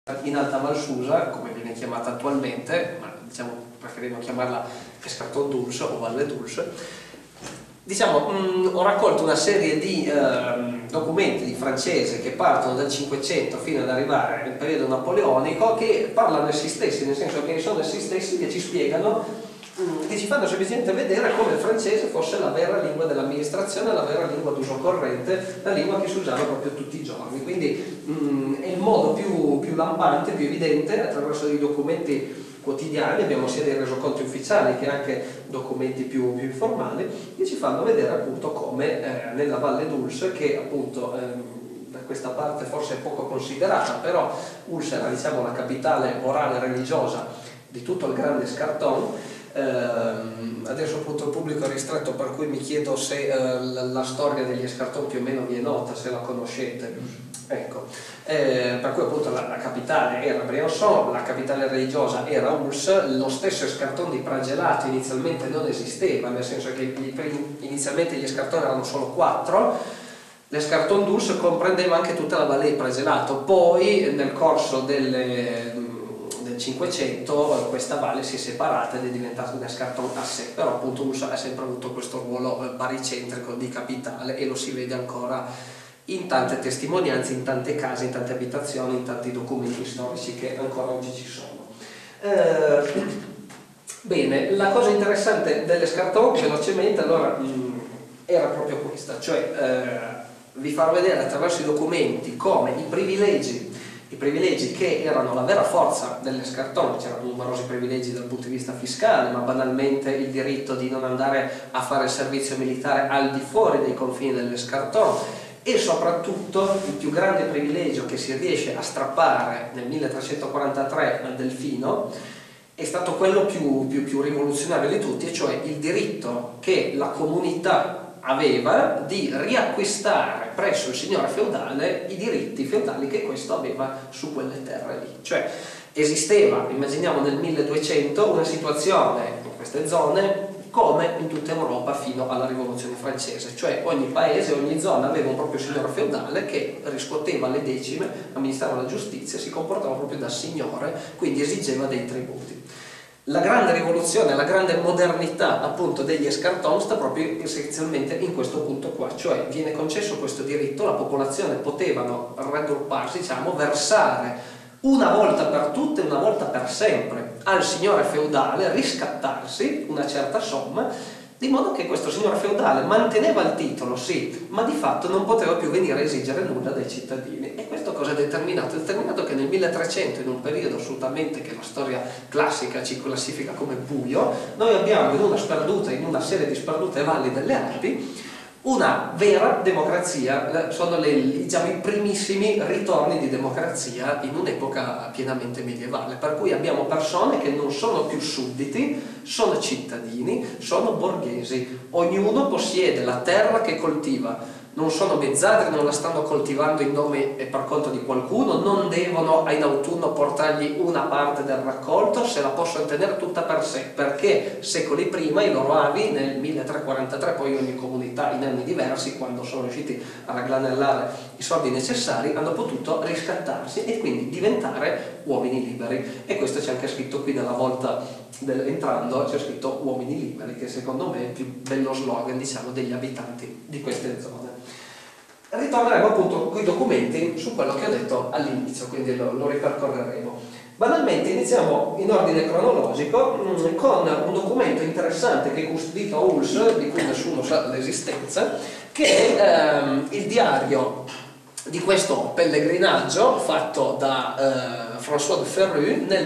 in Alta Valsusa, come viene chiamata attualmente, ma diciamo preferiamo chiamarla Escarton d'Oulx o Valle d'Oulx. Diciamo, ho raccolto una serie di documenti di francese che partono dal 500 fino ad arrivare al periodo napoleonico, che parlano essi stessi, nel senso che sono essi stessi che ci spiegano, che ci fanno semplicemente vedere come il francese fosse la vera lingua dell'amministrazione, la vera lingua d'uso corrente, la lingua che si usava proprio tutti i giorni. Quindi è il modo più lampante, più evidente, attraverso dei documenti quotidiani, abbiamo sia dei resoconti ufficiali che anche documenti più informali, che ci fanno vedere appunto come nella Valle d'Oulx, che appunto da questa parte forse è poco considerata, però Oulx era, diciamo, la capitale morale e religiosa di tutto il grande Escarton. Adesso appunto il pubblico è ristretto, per cui mi chiedo se la storia degli Escarton più o meno vi è nota, se la conoscete. Ecco, per cui appunto la capitale era Briançon, la capitale religiosa era Oulx. Lo stesso Escarton di Pragelato inizialmente non esisteva, nel senso che inizialmente gli Escarton erano solo 4. L'Escarton d'Oulx comprendeva anche tutta la valle di Pragelato, poi nel corso del 500 questa valle si è separata ed è diventata un Escarton a sé, però appunto Oulx ha sempre avuto questo ruolo baricentrico di capitale e lo si vede ancora in tante testimonianze, in tante case, in tante abitazioni, in tanti documenti storici che ancora oggi ci sono. Bene, la cosa interessante dell'Escarton, velocemente, allora, era proprio questa, cioè vi far vedere attraverso i documenti come i privilegi che erano la vera forza dell'Escarton. C'erano numerosi privilegi dal punto di vista fiscale, ma banalmente il diritto di non andare a fare il servizio militare al di fuori dei confini dell'Escarton, e soprattutto il più grande privilegio che si riesce a strappare nel 1343 al Delfino è stato quello più rivoluzionario di tutti, e cioè il diritto che la comunità aveva di riacquistare presso il signore feudale i diritti feudali che questo aveva su quelle terre lì. Cioè esisteva, immaginiamo nel 1200, una situazione in queste zone come in tutta Europa fino alla rivoluzione francese, cioè ogni paese, ogni zona aveva un proprio signore feudale che riscuoteva le decime, amministrava la giustizia, si comportava proprio da signore, quindi esigeva dei tributi. La grande rivoluzione, la grande modernità appunto degli Escarton sta proprio essenzialmente in questo punto qua, cioè viene concesso questo diritto, la popolazione potevano raggrupparsi, diciamo, versare una volta per tutte, una volta per sempre al signore feudale, riscattarsi una certa somma, di modo che questo signore feudale manteneva il titolo, sì, ma di fatto non poteva più venire a esigere nulla dai cittadini. E questo cosa ha determinato? Ha determinato che nel 1300, in un periodo assolutamente che la storia classica ci classifica come buio, noi abbiamo in una serie di sperdute valli delle Alpi, una vera democrazia. Sono diciamo, i primissimi ritorni di democrazia in un'epoca pienamente medievale, per cui abbiamo persone che non sono più sudditi, sono cittadini, sono borghesi, ognuno possiede la terra che coltiva, non sono mezzadri, non la stanno coltivando in nome e per conto di qualcuno, non devono in autunno portargli una parte del raccolto, se la possono tenere tutta per sé, perché secoli prima i loro avi nel 1343, poi ogni comunità in anni diversi, quando sono riusciti a raggranellare i soldi necessari, hanno potuto riscattarsi e quindi diventare uomini liberi. E questo c'è anche scritto qui nella volta entrando, c'è scritto uomini liberi, che secondo me è il più bello slogan, diciamo, degli abitanti di queste zone. Ritorneremo appunto con i documenti su quello che ho detto all'inizio, quindi lo ripercorreremo. Banalmente iniziamo in ordine cronologico con un documento interessante che è custodito a Oulx, di cui nessuno sa l'esistenza, che è il diario di questo pellegrinaggio fatto da François de Ferrux nel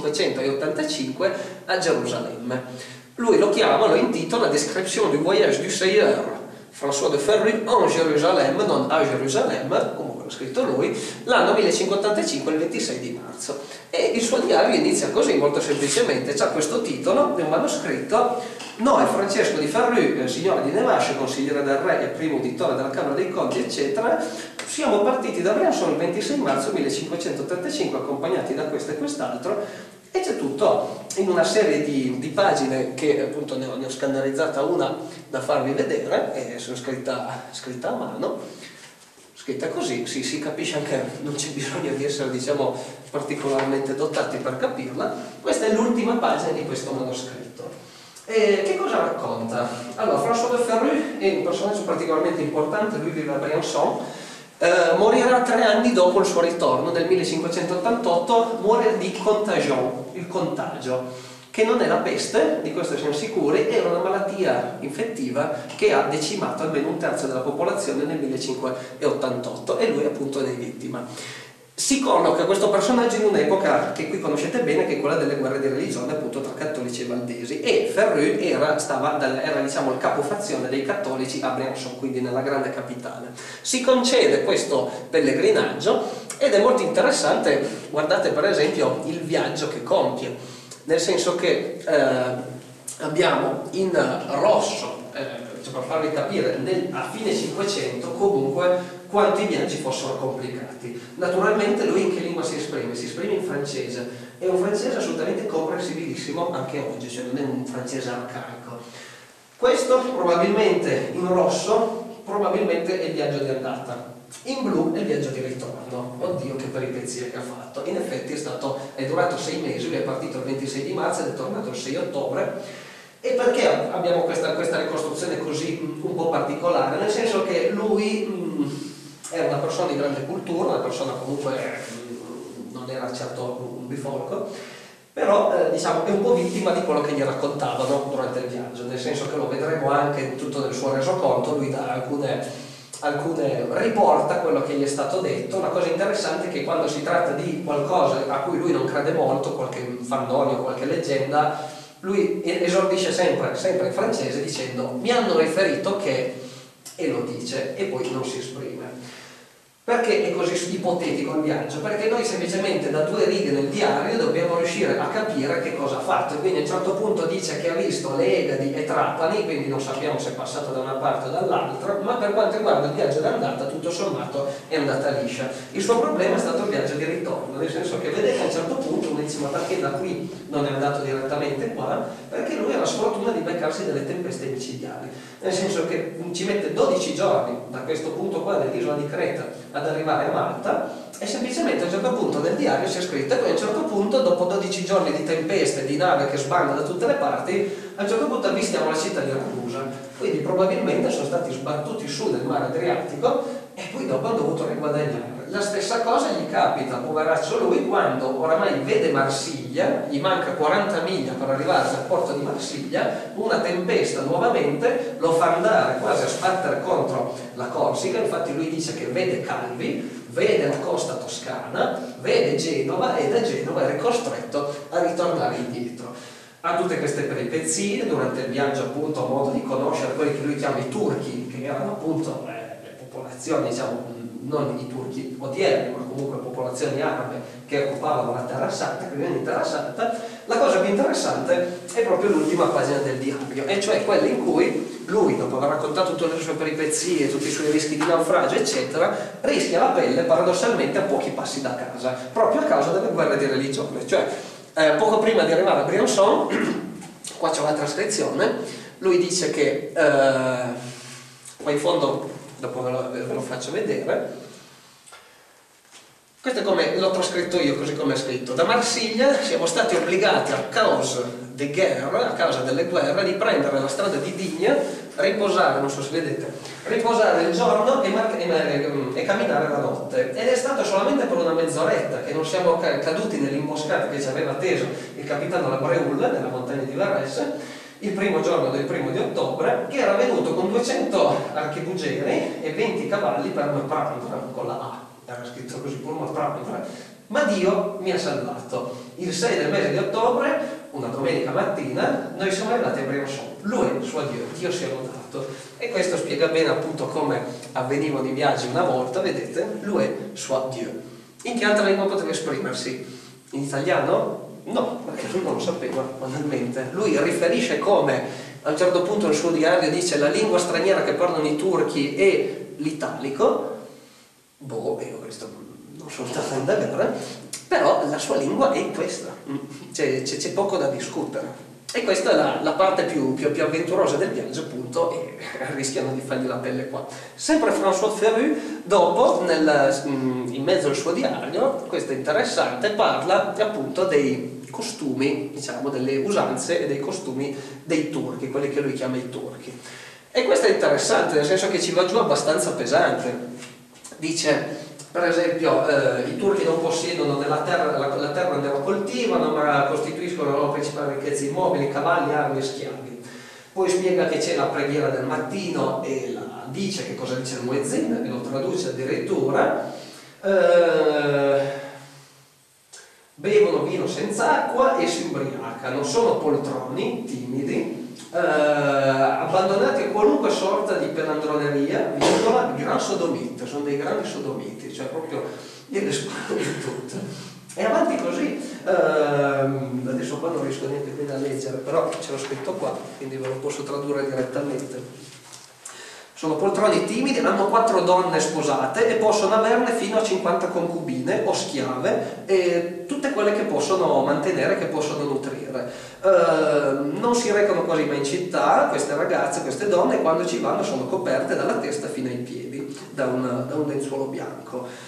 1585 a Gerusalemme. Lui lo intitola Description du voyage du Seigneur François de Ferrux en Jérusalem, non a Gerusalemme, comunque l'ha scritto lui, l'anno 1585, il 26 di marzo. E il suo diario inizia così, molto semplicemente, c'ha questo titolo, è un manoscritto: Noi, Francesco di Ferrux, signore di Nevache, consigliere del re e primo uditore della Camera dei Conti, eccetera, siamo partiti da Briançon il 26 marzo 1585, accompagnati da questo e quest'altro. E c'è tutto in una serie di pagine che appunto ne ho scannerizzata una da farvi vedere, e sono scritta a mano, scritta così, si capisce anche, non c'è bisogno di essere, diciamo, particolarmente dotati per capirla. Questa è l'ultima pagina di questo manoscritto. Che cosa racconta? Allora, François de Ferru è un personaggio particolarmente importante, lui vive a Briançon, morirà 3 anni dopo il suo ritorno, nel 1588, muore di contagion, il contagio, che non è la peste, di questo siamo sicuri, era una malattia infettiva che ha decimato almeno 1/3 della popolazione nel 1588 e lui appunto ne è vittima. Si colloca questo personaggio in un'epoca che qui conoscete bene, che è quella delle guerre di religione appunto tra cattolici e valdesi, e Ferru era diciamo il capofazione dei cattolici a Briançon, quindi nella grande capitale. Si concede questo pellegrinaggio ed è molto interessante, guardate per esempio il viaggio che compie, nel senso che abbiamo in rosso, per farvi capire, a fine 500 comunque quanto i viaggi fossero complicati. Naturalmente lui in che lingua si esprime? Si esprime in francese, è un francese assolutamente comprensibilissimo anche oggi, cioè non è un francese arcaico. Questo probabilmente in rosso, probabilmente è il viaggio di andata, in blu è il viaggio di ritorno. Oddio che peripezie che ha fatto, in effetti è durato 6 mesi, lui è partito il 26 di marzo ed è tornato il 6 ottobre. E perché abbiamo questa ricostruzione così un po' particolare? Nel senso che lui era una persona di grande cultura, una persona comunque non era certo un bifolco, però diciamo è un po' vittima di quello che gli raccontavano durante il viaggio, nel senso che lo vedremo anche in tutto nel suo resoconto, lui dà alcune riporta quello che gli è stato detto. Una cosa interessante è che quando si tratta di qualcosa a cui lui non crede molto, qualche fandogno, qualche leggenda, lui esordisce sempre in francese dicendo mi hanno riferito che, e lo dice, e poi non si esprime. Perché è così ipotetico il viaggio? Perché noi semplicemente da 2 righe nel diario dobbiamo riuscire a capire che cosa ha fatto, e quindi a un certo punto dice che ha visto le Egadi e Trapani, quindi non sappiamo se è passato da una parte o dall'altra, ma per quanto riguarda il viaggio d'andata tutto sommato è andata liscia. Il suo problema è stato il viaggio di ritorno, nel senso che vedete a un certo punto uno dice ma perché da qui non è andato direttamente qua? Perché lui ha la sfortuna di beccarsi delle tempeste micidiali, nel senso che ci mette 12 giorni da questo punto qua dell'isola di Creta ad arrivare a Malta, e semplicemente a un certo punto nel diario si è scritto che a un certo punto, dopo 12 giorni di tempeste, di nave che sbanda da tutte le parti, a un certo punto avvistiamo la città di Ragusa. Quindi probabilmente sono stati sbattuti su nel mare Adriatico e poi dopo hanno dovuto riguadagnare. La stessa cosa gli capita, poveraccio lui, quando oramai vede Marsiglia, gli manca 40 miglia per arrivare al porto di Marsiglia, una tempesta nuovamente lo fa andare quasi a sbattere contro la Corsica. Infatti lui dice che vede Calvi, vede la costa toscana, vede Genova, e da Genova è costretto a ritornare indietro. Ha tutte queste peripezie durante il viaggio, appunto, a modo di conoscere quelli che lui chiama i turchi, che erano appunto le popolazioni, diciamo, non i turchi odierni, ma comunque popolazioni arabe che occupavano la Terra Santa, che vivevano in Terra Santa. La cosa più interessante è proprio l'ultima pagina del diario, e cioè quella in cui lui, dopo aver raccontato tutte le sue peripezie, tutti i suoi rischi di naufragio, eccetera, rischia la pelle paradossalmente a pochi passi da casa, proprio a causa delle guerre di religione. Cioè, poco prima di arrivare a Briançon, qua c'è una trascrizione, lui dice che, qua in fondo, dopo ve lo faccio vedere, questo è come l'ho trascritto io, così come è scritto. Da Marsiglia siamo stati obbligati a causa de guerre, a causa delle guerre, di prendere la strada di Digna, riposare, non so se vedete, riposare il giorno e camminare la notte. Ed è stato solamente per una mezz'oretta che non siamo caduti nell'imboscata che ci aveva teso il capitano Labreul nella montagna di Varese, il primo giorno del 1° di ottobre, che era venuto con 200 archibugeri e 20 cavalli per me prendere, con la A, era scritto così, per me prendere, ma Dio mi ha salvato. Il 6 del mese di ottobre, una domenica mattina, noi siamo arrivati a Briançon, lui, suo Dio si è lodato. E questo spiega bene appunto come avvenivano i viaggi una volta, vedete, lui, suo Dio. In che altra lingua poteva esprimersi? In italiano? No, perché lui non lo sapeva, banalmente. Lui riferisce come, a un certo punto nel suo diario dice la lingua straniera che parlano i turchi è l'italico. Boh, io questo non sono stato a indagare, però la sua lingua è questa, c'è poco da discutere. E questa è la parte più avventurosa del viaggio, appunto, e rischiano di fargli la pelle qua. Sempre François Ferru, dopo, in mezzo al suo diario, questo è interessante, parla appunto dei costumi, diciamo, delle usanze e dei costumi dei turchi, quelli che lui chiama i turchi. E questo è interessante, nel senso che ci va giù abbastanza pesante. Dice, per esempio, i turchi non possiedono la terra ne la coltivano, ma costituiscono la loro principale ricchezza immobili, cavalli, armi e schiavi. Poi spiega che c'è la preghiera del mattino e dice che cosa dice il muezzin, e lo traduce addirittura. Bevono vino senza acqua e si ubriacano, sono poltroni, timidi, abbandonati a qualunque sorta di pelandroneria, gran sodomite, sono dei grandi sodomiti, cioè proprio gliele sparo di tutte. E avanti così, adesso qua non riesco neanche bene a leggere, però ce l'ho scritto qua, quindi ve lo posso tradurre direttamente. Sono poltroni timidi, hanno 4 donne sposate e possono averne fino a 50 concubine o schiave, e tutte quelle che possono mantenere, che possono nutrire. Non si recano quasi mai in città, queste ragazze, queste donne, quando ci vanno sono coperte dalla testa fino ai piedi da un lenzuolo bianco.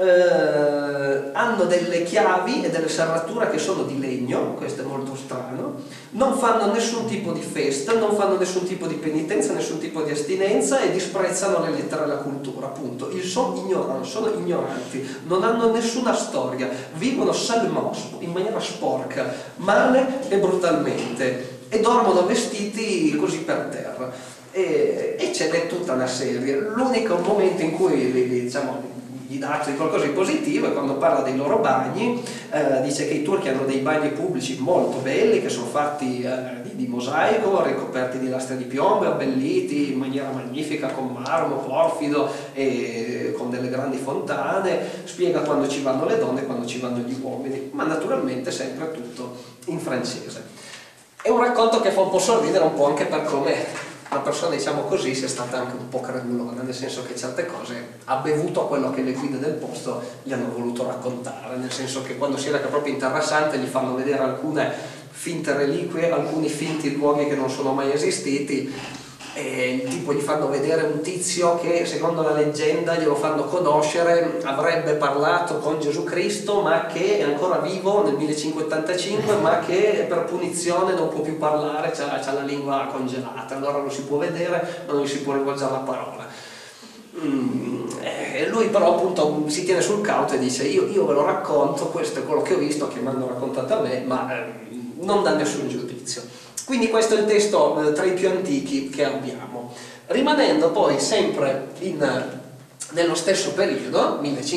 Hanno delle chiavi e delle serrature che sono di legno, questo è molto strano, non fanno nessun tipo di festa, non fanno nessun tipo di penitenza, nessun tipo di astinenza, e disprezzano le lettere e la cultura, appunto. Sono ignoranti, non hanno nessuna storia, vivono salmos, in maniera sporca, male e brutalmente, e dormono vestiti così per terra, e ce n'è tutta una serie. L'unico momento in cui diciamo, gli dà qualcosa di positivo è quando parla dei loro bagni. Dice che i turchi hanno dei bagni pubblici molto belli, che sono fatti di mosaico, ricoperti di lastre di piombo, abbelliti in maniera magnifica con marmo, porfido e con delle grandi fontane. Spiega quando ci vanno le donne e quando ci vanno gli uomini, ma naturalmente sempre tutto in francese. È un racconto che fa un po' sorridere, un po' anche per come una persona, diciamo così, sia stata anche un po' credulona, nel senso che certe cose ha bevuto a quello che le guide del posto gli hanno voluto raccontare, nel senso che quando si reca proprio interessante gli fanno vedere alcune finte reliquie, alcuni finti luoghi che non sono mai esistiti, e il tipo gli fanno vedere un tizio che secondo la leggenda glielo fanno conoscere, avrebbe parlato con Gesù Cristo ma che è ancora vivo nel 1585, ma che per punizione non può più parlare, c'ha la lingua congelata, allora lo si può vedere ma non gli si può rivolgere la parola. E lui però appunto si tiene sul cauto e dice io ve lo racconto, questo è quello che ho visto, che mi hanno raccontato a me, ma non dà nessun giudizio. Quindi questo è il testo tra i più antichi che abbiamo. Rimanendo poi sempre nello stesso periodo,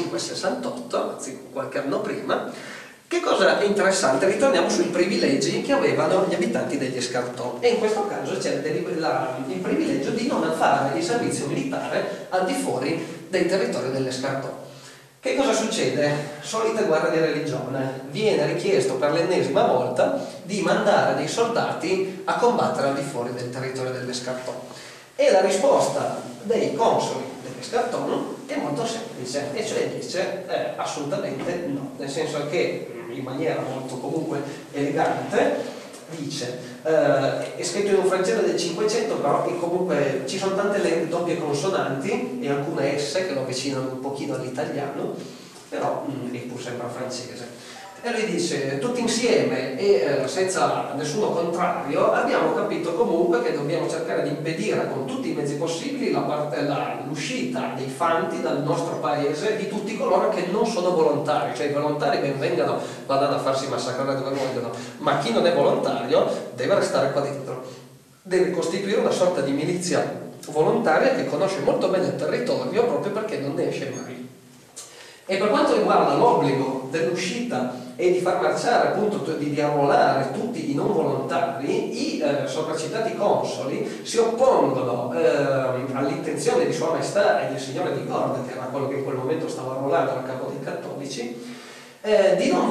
1568, anzi qualche anno prima, che cosa è interessante? Ritorniamo sui privilegi che avevano gli abitanti degli Escartons, e in questo caso c'è il privilegio di non fare il servizio militare al di fuori dei territori dell'Escartons. Che cosa succede? Solita guerra di religione. Viene richiesto per l'ennesima volta di mandare dei soldati a combattere al di fuori del territorio dell'Escartons. E la risposta dei consoli dell'Escartons è molto semplice, e cioè dice assolutamente no, nel senso che in maniera molto comunque elegante dice, è scritto in un francese del 500, però che comunque ci sono tante le doppie consonanti e alcune esse che lo avvicinano un pochino all'italiano, però è pur sempre francese. E lui dice, tutti insieme e senza nessuno contrario, abbiamo capito comunque che dobbiamo cercare di impedire con tutti i mezzi possibili l'uscita dei fanti dal nostro paese di tutti coloro che non sono volontari, cioè i volontari ben vengano, vadano a farsi massacrare dove vogliono, ma chi non è volontario deve restare qua dentro, deve costituire una sorta di milizia volontaria che conosce molto bene il territorio proprio perché non ne esce mai. E per quanto riguarda l'obbligo dell'uscita e di far marciare, appunto, di arruolare tutti i non volontari, i sopracitati consoli si oppongono all'intenzione di Sua Maestà e del Signore di Gorda, che era quello che in quel momento stava arruolando a capo dei cattolici, di non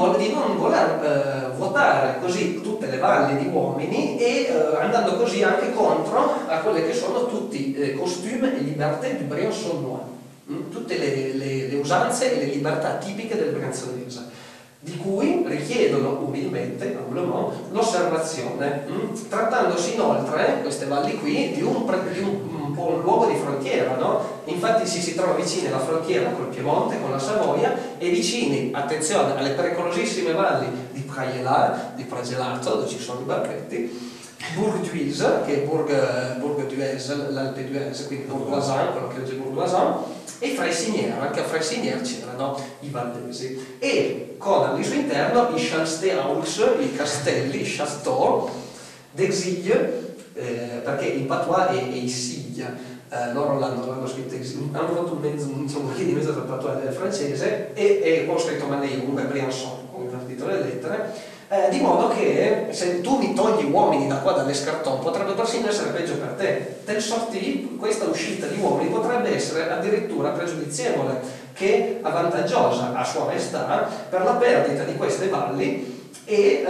voler votare così tutte le valli di uomini, e andando così anche contro a quelle che sono tutti costume e liberté du Briançonnois, tutte le usanze e le libertà tipiche del brianzonese, di cui chiedono umilmente l'osservazione, trattandosi inoltre, queste valli qui, di un po' un luogo di frontiera, no? Infatti si trova vicini alla frontiera col Piemonte, con la Savoia, e vicini, attenzione, alle pericolosissime valli di Pragelato, dove ci sono i barchetti, Bourg-d'Huez, che è Bourg d'Huez, l'Alpe d'Huez, quindi Bourg-Oisin, quello che oggi è Bourg-Oisin, e Freycinet, anche a Freycinet c'erano i valdesi, e con al suo interno i Chalsteaux, i castelli, i châteaux d'Exilles, perché in patois è i Siglia, loro l'hanno scritto hanno fatto un di mezzo tra il patois e il francese, e ho scritto Maneum, Briançon, come partito le lettere, di modo che se tu mi togli uomini da qua dall'Escarton potrebbe persino essere peggio per te. Del sortì, questa uscita di uomini potrebbe essere addirittura pregiudizievole che avvantaggiosa a Sua Maestà per la perdita di queste valli e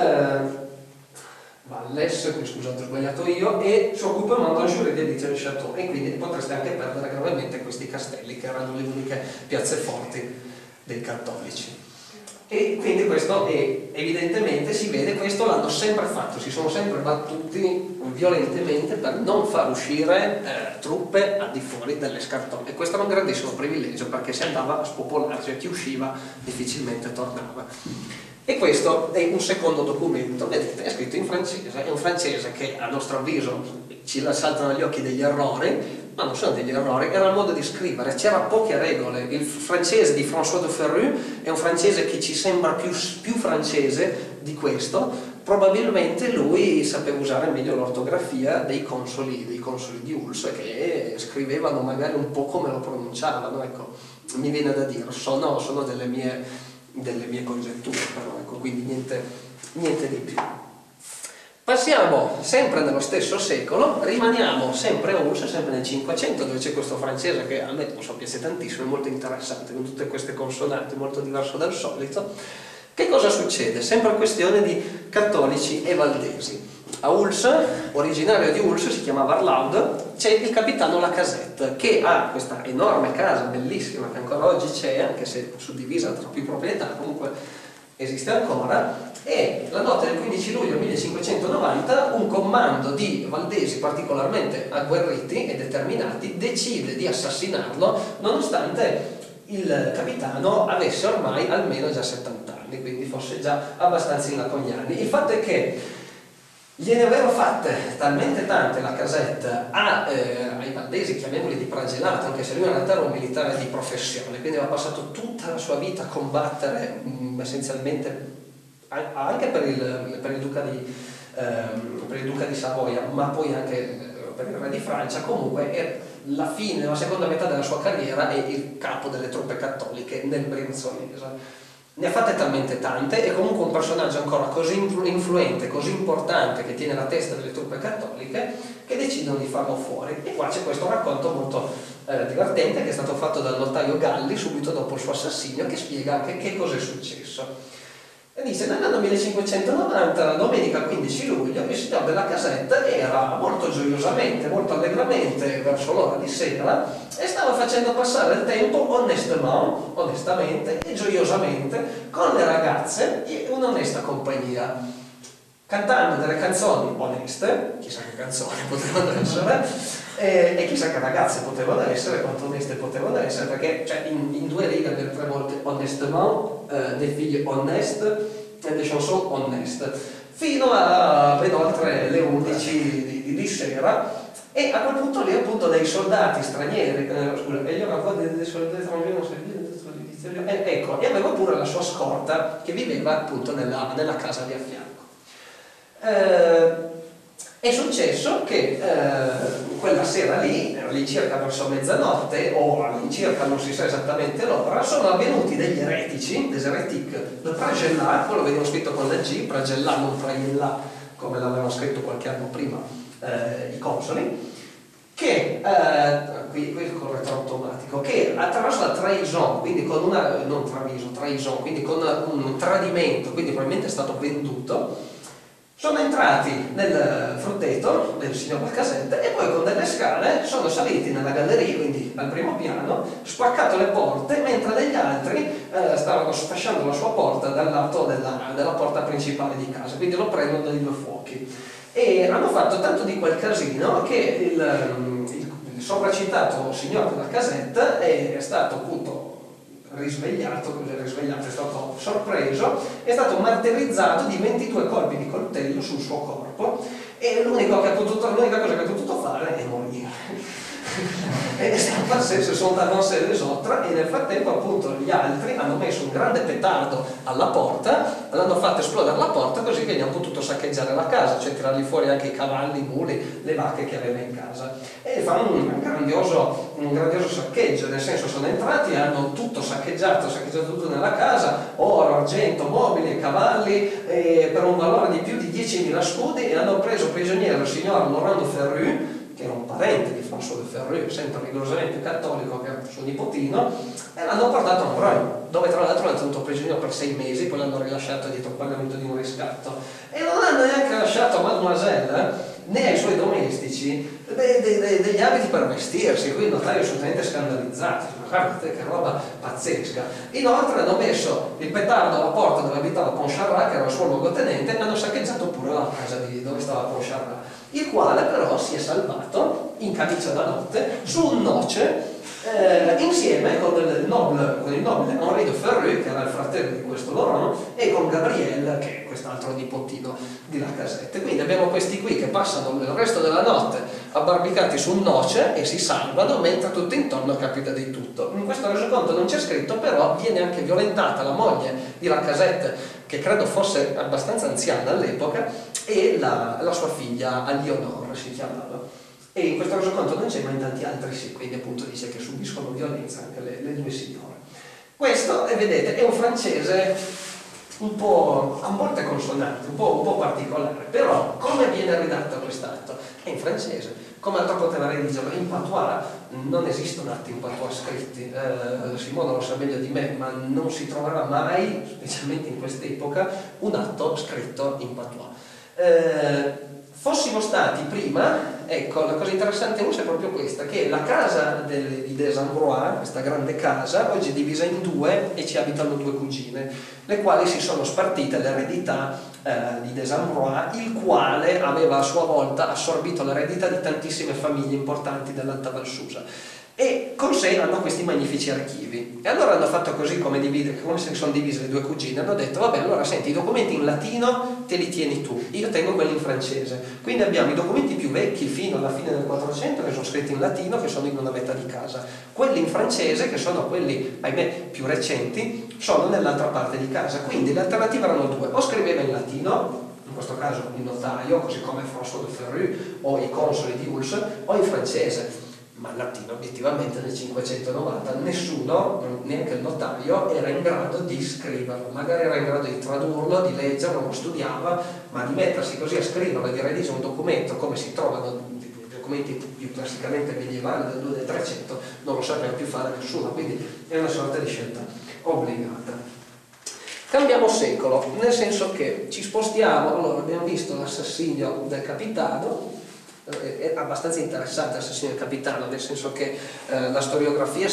Valles, scusate ho sbagliato io, e si occupa un giure di edizione Château, e quindi potreste anche perdere gravemente questi castelli che erano le uniche piazze forti dei cattolici. E quindi questo evidentemente si vede, questo l'hanno sempre fatto, si sono sempre battuti violentemente per non far uscire truppe al di fuori dell'Escarton, e questo era un grandissimo privilegio perché si andava a spopolarsi, e chi usciva difficilmente tornava. E questo è un secondo documento, vedete, è scritto in francese, è un francese che a nostro avviso ci saltano agli occhi degli errori, ma non sono degli errori, era il modo di scrivere, c'era poche regole. Il francese di François de Ferrux è un francese che ci sembra più francese di questo, probabilmente lui sapeva usare meglio l'ortografia dei consoli di Ulso, che scrivevano magari un po' come lo pronunciavano, ecco, mi viene da dire, sono delle mie congetture, però, ecco, quindi niente di più. Passiamo sempre nello stesso secolo, rimaniamo sempre a Ulso, sempre nel 500, dove c'è questo francese che a me non so, piace tantissimo, è molto interessante, con tutte queste consonanti, molto diverso dal solito. Che cosa succede? Sempre questione di cattolici e valdesi. A Ulso, originario di Ulso, si chiamava Arlaud, c'è il capitano Lacazette, che ha questa enorme casa bellissima che ancora oggi c'è, anche se suddivisa tra più proprietà, comunque esiste ancora, e la notte del 15 luglio 1590 un comando di valdesi particolarmente agguerriti e determinati decide di assassinarlo, nonostante il capitano avesse ormai almeno già 70 anni, quindi fosse già abbastanza in là con gli anni. Il fatto è che gliene aveva fatte talmente tante la casetta ai valdesi, chiamiamoli di Pragelato, anche se lui in realtà era un militare di professione, quindi aveva passato tutta la sua vita a combattere essenzialmente anche per il duca di Savoia, ma poi anche per il re di Francia. Comunque la fine, la seconda metà della sua carriera è il capo delle truppe cattoliche nel Brianzolese. Ne ha fatte talmente tante, è comunque un personaggio ancora così influente, così importante, che tiene la testa delle truppe cattoliche, che decidono di farlo fuori. E qua c'è questo racconto molto divertente che è stato fatto dal notaio Galli subito dopo il suo assassinio, che spiega anche che cosa è successo. E dice: nell'anno 1590, la domenica 15 luglio, il signor della casetta era molto gioiosamente, molto allegramente verso l'ora di sera, e stava facendo passare il tempo onestamente e gioiosamente con le ragazze e un'onesta compagnia, cantando delle canzoni oneste, chissà che canzoni potevano essere, e chissà che ragazze potevano essere, quanto oneste potevano essere, perché cioè, in due righe abbiamo 3 volte honestement, des filles honestes e des chansons honestes, fino a ben oltre le 11 di sera. E a quel punto lì appunto dei soldati stranieri, scusa, e io avevo dei soldati stranieri, ecco, e aveva pure la sua scorta che viveva appunto nella casa di a fianco. È successo che quella sera lì, all'incirca verso mezzanotte, o all'incirca non si sa esattamente l'ora, sono avvenuti degli eretici, des hérétiques de Pragella, quello veniva scritto con la G, Pragella non Praiella, come l'avevano scritto qualche anno prima i consoli, che, qui il correttore automatico, che attraverso la trahison, quindi con trahison, quindi con un tradimento, quindi probabilmente è stato venduto, Sono entrati nel frutteto del signor Lacasette e poi con delle scale sono saliti nella galleria, quindi al primo piano, spaccato le porte, mentre degli altri stavano sfasciando la sua porta dal lato della porta principale di casa, quindi lo prendono dai due fuochi. E hanno fatto tanto di quel casino che il sopracitato signor Lacasette è stato appunto risvegliato, è stato sorpreso, è stato martirizzato di 22 colpi di coltello sul suo corpo e l'unica cosa che ha potuto fare è morire. E se sono avancé les autres, e nel frattempo appunto gli altri hanno messo un grande petardo alla porta, l'hanno fatto esplodere la porta così che gli hanno potuto saccheggiare la casa, cioè tirargli fuori anche i cavalli, i muli, le vacche che aveva in casa, e fanno un grandioso saccheggio, nel senso sono entrati, hanno tutto saccheggiato tutto nella casa, oro, argento, mobili, cavalli, per un valore di più di 10.000 scudi, e hanno preso prigioniero il signor Laurent de Ferru, che era un parente di François de Ferru, sempre rigorosamente cattolico, che era suo nipotino, e l'hanno portato a Montreuil, dove tra l'altro l'hanno tenuto prigioniero per 6 mesi, poi l'hanno rilasciato dietro il pagamento di un riscatto, e non hanno neanche lasciato a Mademoiselle né ai suoi domestici degli abiti per vestirsi, quindi il notaio è assolutamente scandalizzato, guardate che roba pazzesca. Inoltre hanno messo il petardo alla porta dove abitava Pontcharrat, che era il suo luogotenente, e hanno saccheggiato pure la casa dove stava Pontcharrat, il quale però si è salvato in camicia da notte su un noce insieme con il nobile Henri de Ferru, che era il fratello di questo Laurent, e con Gabriel, che è quest'altro nipotino di Lacasette. Quindi abbiamo questi qui che passano il resto della notte abbarbicati su un noce e si salvano, mentre tutto intorno capita di tutto. In questo resoconto non c'è scritto, però viene anche violentata la moglie di Lacasette, che credo fosse abbastanza anziana all'epoca, e la sua figlia Aliénor si chiamava. E in questo resoconto non c'è, ma in tanti altri sì, quindi appunto dice che subiscono violenza anche le due signore. Questo, vedete, è un francese un po' a molte consonanti, un po' particolare, però come viene redatto quest'atto? È in francese. Come altro poteva redigerlo? In patois non esistono atti in patois scritti, Simone lo sa meglio di me, ma non si troverà mai, specialmente in quest'epoca, un atto scritto in patois. Fossimo stati prima, ecco, la cosa interessante è proprio questa, che la casa di des Ambrois, questa grande casa, oggi è divisa in due e ci abitano due cugine, le quali si sono spartite l'eredità di des Ambrois, il quale aveva a sua volta assorbito l'eredità di tantissime famiglie importanti dell'Alta Val Susa. E con sé hanno questi magnifici archivi, e allora hanno fatto così, come si sono divise le due cugine, hanno detto vabbè, allora senti, i documenti in latino te li tieni tu, io tengo quelli in francese, quindi abbiamo i documenti più vecchi fino alla fine del 400 che sono scritti in latino, che sono in una vetta di casa, quelli in francese, che sono quelli ahimè più recenti, sono nell'altra parte di casa. Quindi le alternative erano due: o scriveva in latino, in questo caso il notaio, così come François de Ferru o i consoli di Ulse, o in francese. Ma il latino obiettivamente nel 590 nessuno, neanche il notaio, era in grado di scriverlo, magari era in grado di tradurlo, di leggerlo, lo studiava, ma di mettersi così a scriverlo e di redigere un documento come si trovano i documenti più classicamente medievali del 2 del 300 non lo sapeva più fare nessuno, quindi è una sorta di scelta obbligata. Cambiamo secolo, nel senso che ci spostiamo, allora abbiamo visto l'assassinio del capitano. È abbastanza interessante l'assassinio del capitano, nel senso che la storiografia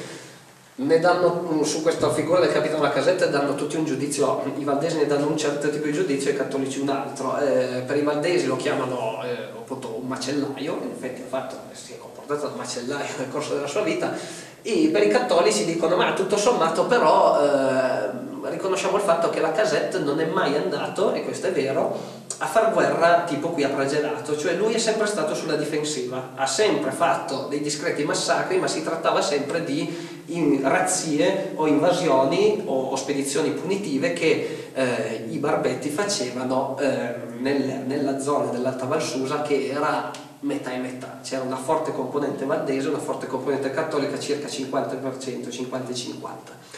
ne danno su questa figura del capitano Lacasette, danno tutti un giudizio, i valdesi ne danno un certo tipo di giudizio e i cattolici un altro. Per i valdesi lo chiamano appunto un macellaio, in effetti si è comportato da macellaio nel corso della sua vita, e per i cattolici dicono ma tutto sommato però riconosciamo il fatto che Lacasette non è mai andato, e questo è vero, a far guerra tipo qui a Pragelato, cioè lui è sempre stato sulla difensiva, ha sempre fatto dei discreti massacri, ma si trattava sempre di razzie o invasioni o spedizioni punitive che i barbetti facevano nella zona dell'Alta Val Susa, che era metà e metà, c'era una forte componente valdese, una forte componente cattolica, circa 50%, 50 e 50.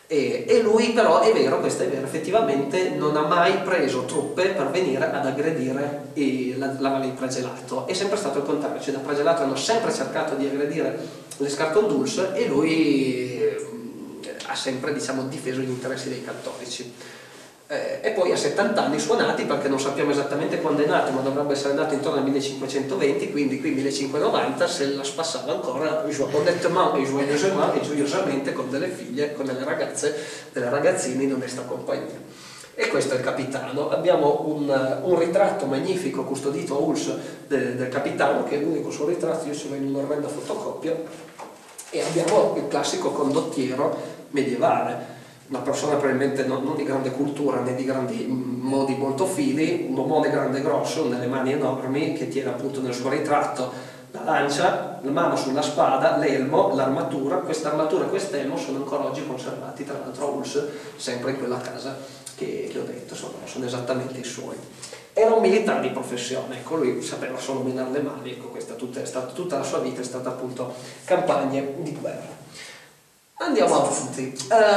E lui però, è vero, questo è vero, effettivamente non ha mai preso truppe per venire ad aggredire la Valle di Pragelato, è sempre stato il contrario, cioè da Pragelato hanno sempre cercato di aggredire l'Escarton Dulce e lui ha sempre, diciamo, difeso gli interessi dei cattolici. E poi a 70 anni suonati, perché non sappiamo esattamente quando è nato, ma dovrebbe essere nato intorno al 1520, quindi qui 1590, se la spassava ancora honnêtement e joyeusement, e gioiosamente con delle figlie, con delle ragazze, delle ragazzine in onesta compagnia. E questo è il capitano. Abbiamo un ritratto magnifico custodito a Huls del capitano, che è l'unico suo ritratto, io ce l'ho in un'orrenda fotocopia, e abbiamo il classico condottiero medievale, una persona probabilmente non di grande cultura né di grandi modi molto fini, un omone grande e grosso, nelle mani enormi, che tiene appunto nel suo ritratto la lancia, la mano sulla spada, l'elmo, l'armatura. Questa armatura e quest'elmo sono ancora oggi conservati, tra l'altro a Huls, sempre in quella casa che ho detto, sono esattamente i suoi. Era un militare di professione, ecco, lui sapeva solo menare le mani, ecco, tutta la sua vita è stata appunto campagne di guerra. Andiamo avanti.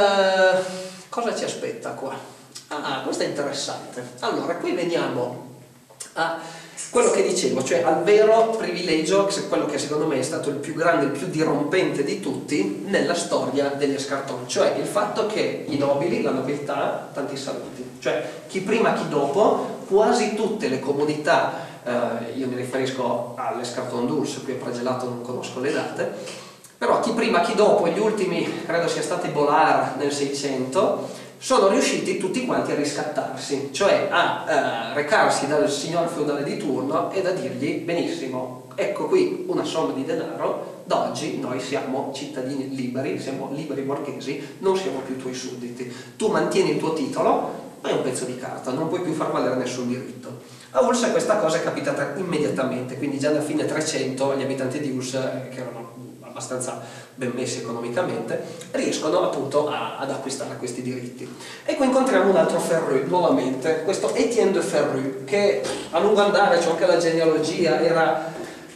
Cosa ci aspetta qua? Questo è interessante. Allora, qui veniamo a quello che dicevo, cioè al vero privilegio, quello che secondo me è stato il più grande, il più dirompente di tutti nella storia degli Escartons, cioè il fatto che i nobili, la nobiltà, tanti saluti, cioè chi prima chi dopo, quasi tutte le comunità, io mi riferisco all'Escarton d'Huls, qui a Pragelato non conosco le date, però chi prima chi dopo, gli ultimi credo sia stati Bolar nel 600, sono riusciti tutti quanti a riscattarsi, cioè a recarsi dal signor feudale di turno e a dirgli: benissimo, ecco qui una somma di denaro, da oggi noi siamo cittadini liberi, siamo liberi borghesi, non siamo più tuoi sudditi, tu mantieni il tuo titolo, ma è un pezzo di carta, non puoi più far valere nessun diritto. A Huls questa cosa è capitata immediatamente, quindi già da fine 300 gli abitanti di Huls, che erano abbastanza ben messi economicamente, riescono appunto ad acquistare questi diritti. E qui incontriamo un altro Ferru, nuovamente, questo Etienne de Ferru, che a lungo andare c'è anche la genealogia, era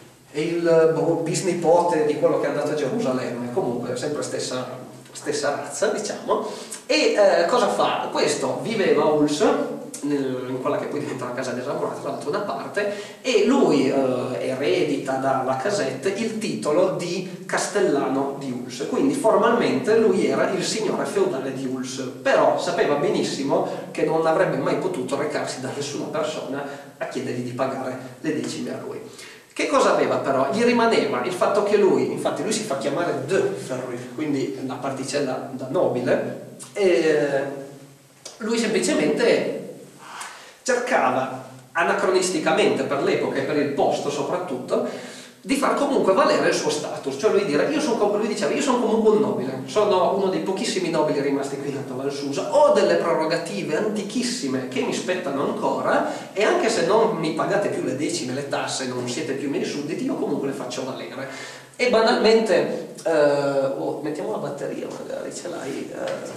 il bisnipote di quello che è andato a Gerusalemme, comunque sempre stessa razza, diciamo. E cosa fa? Questo viveva a Huls, in quella che poi diventa la casa di Zamora, tra l'altro, una parte, e lui eredita dalla casette il titolo di castellano di Huls, quindi formalmente lui era il signore feudale di Huls, però sapeva benissimo che non avrebbe mai potuto recarsi da nessuna persona a chiedergli di pagare le decime a lui. Che cosa aveva però? Gli rimaneva il fatto che lui, infatti lui si fa chiamare de Ferru, quindi la particella da nobile, e lui semplicemente cercava, anacronisticamente per l'epoca e per il posto soprattutto, di far comunque valere il suo status, cioè lui diceva: io sono comunque un nobile, sono uno dei pochissimi nobili rimasti qui a Val Susa, ho delle prerogative antichissime che mi spettano ancora, e anche se non mi pagate più le decime, le tasse, non siete più miei sudditi, io comunque le faccio valere. E banalmente, mettiamo la batteria magari, ce l'hai?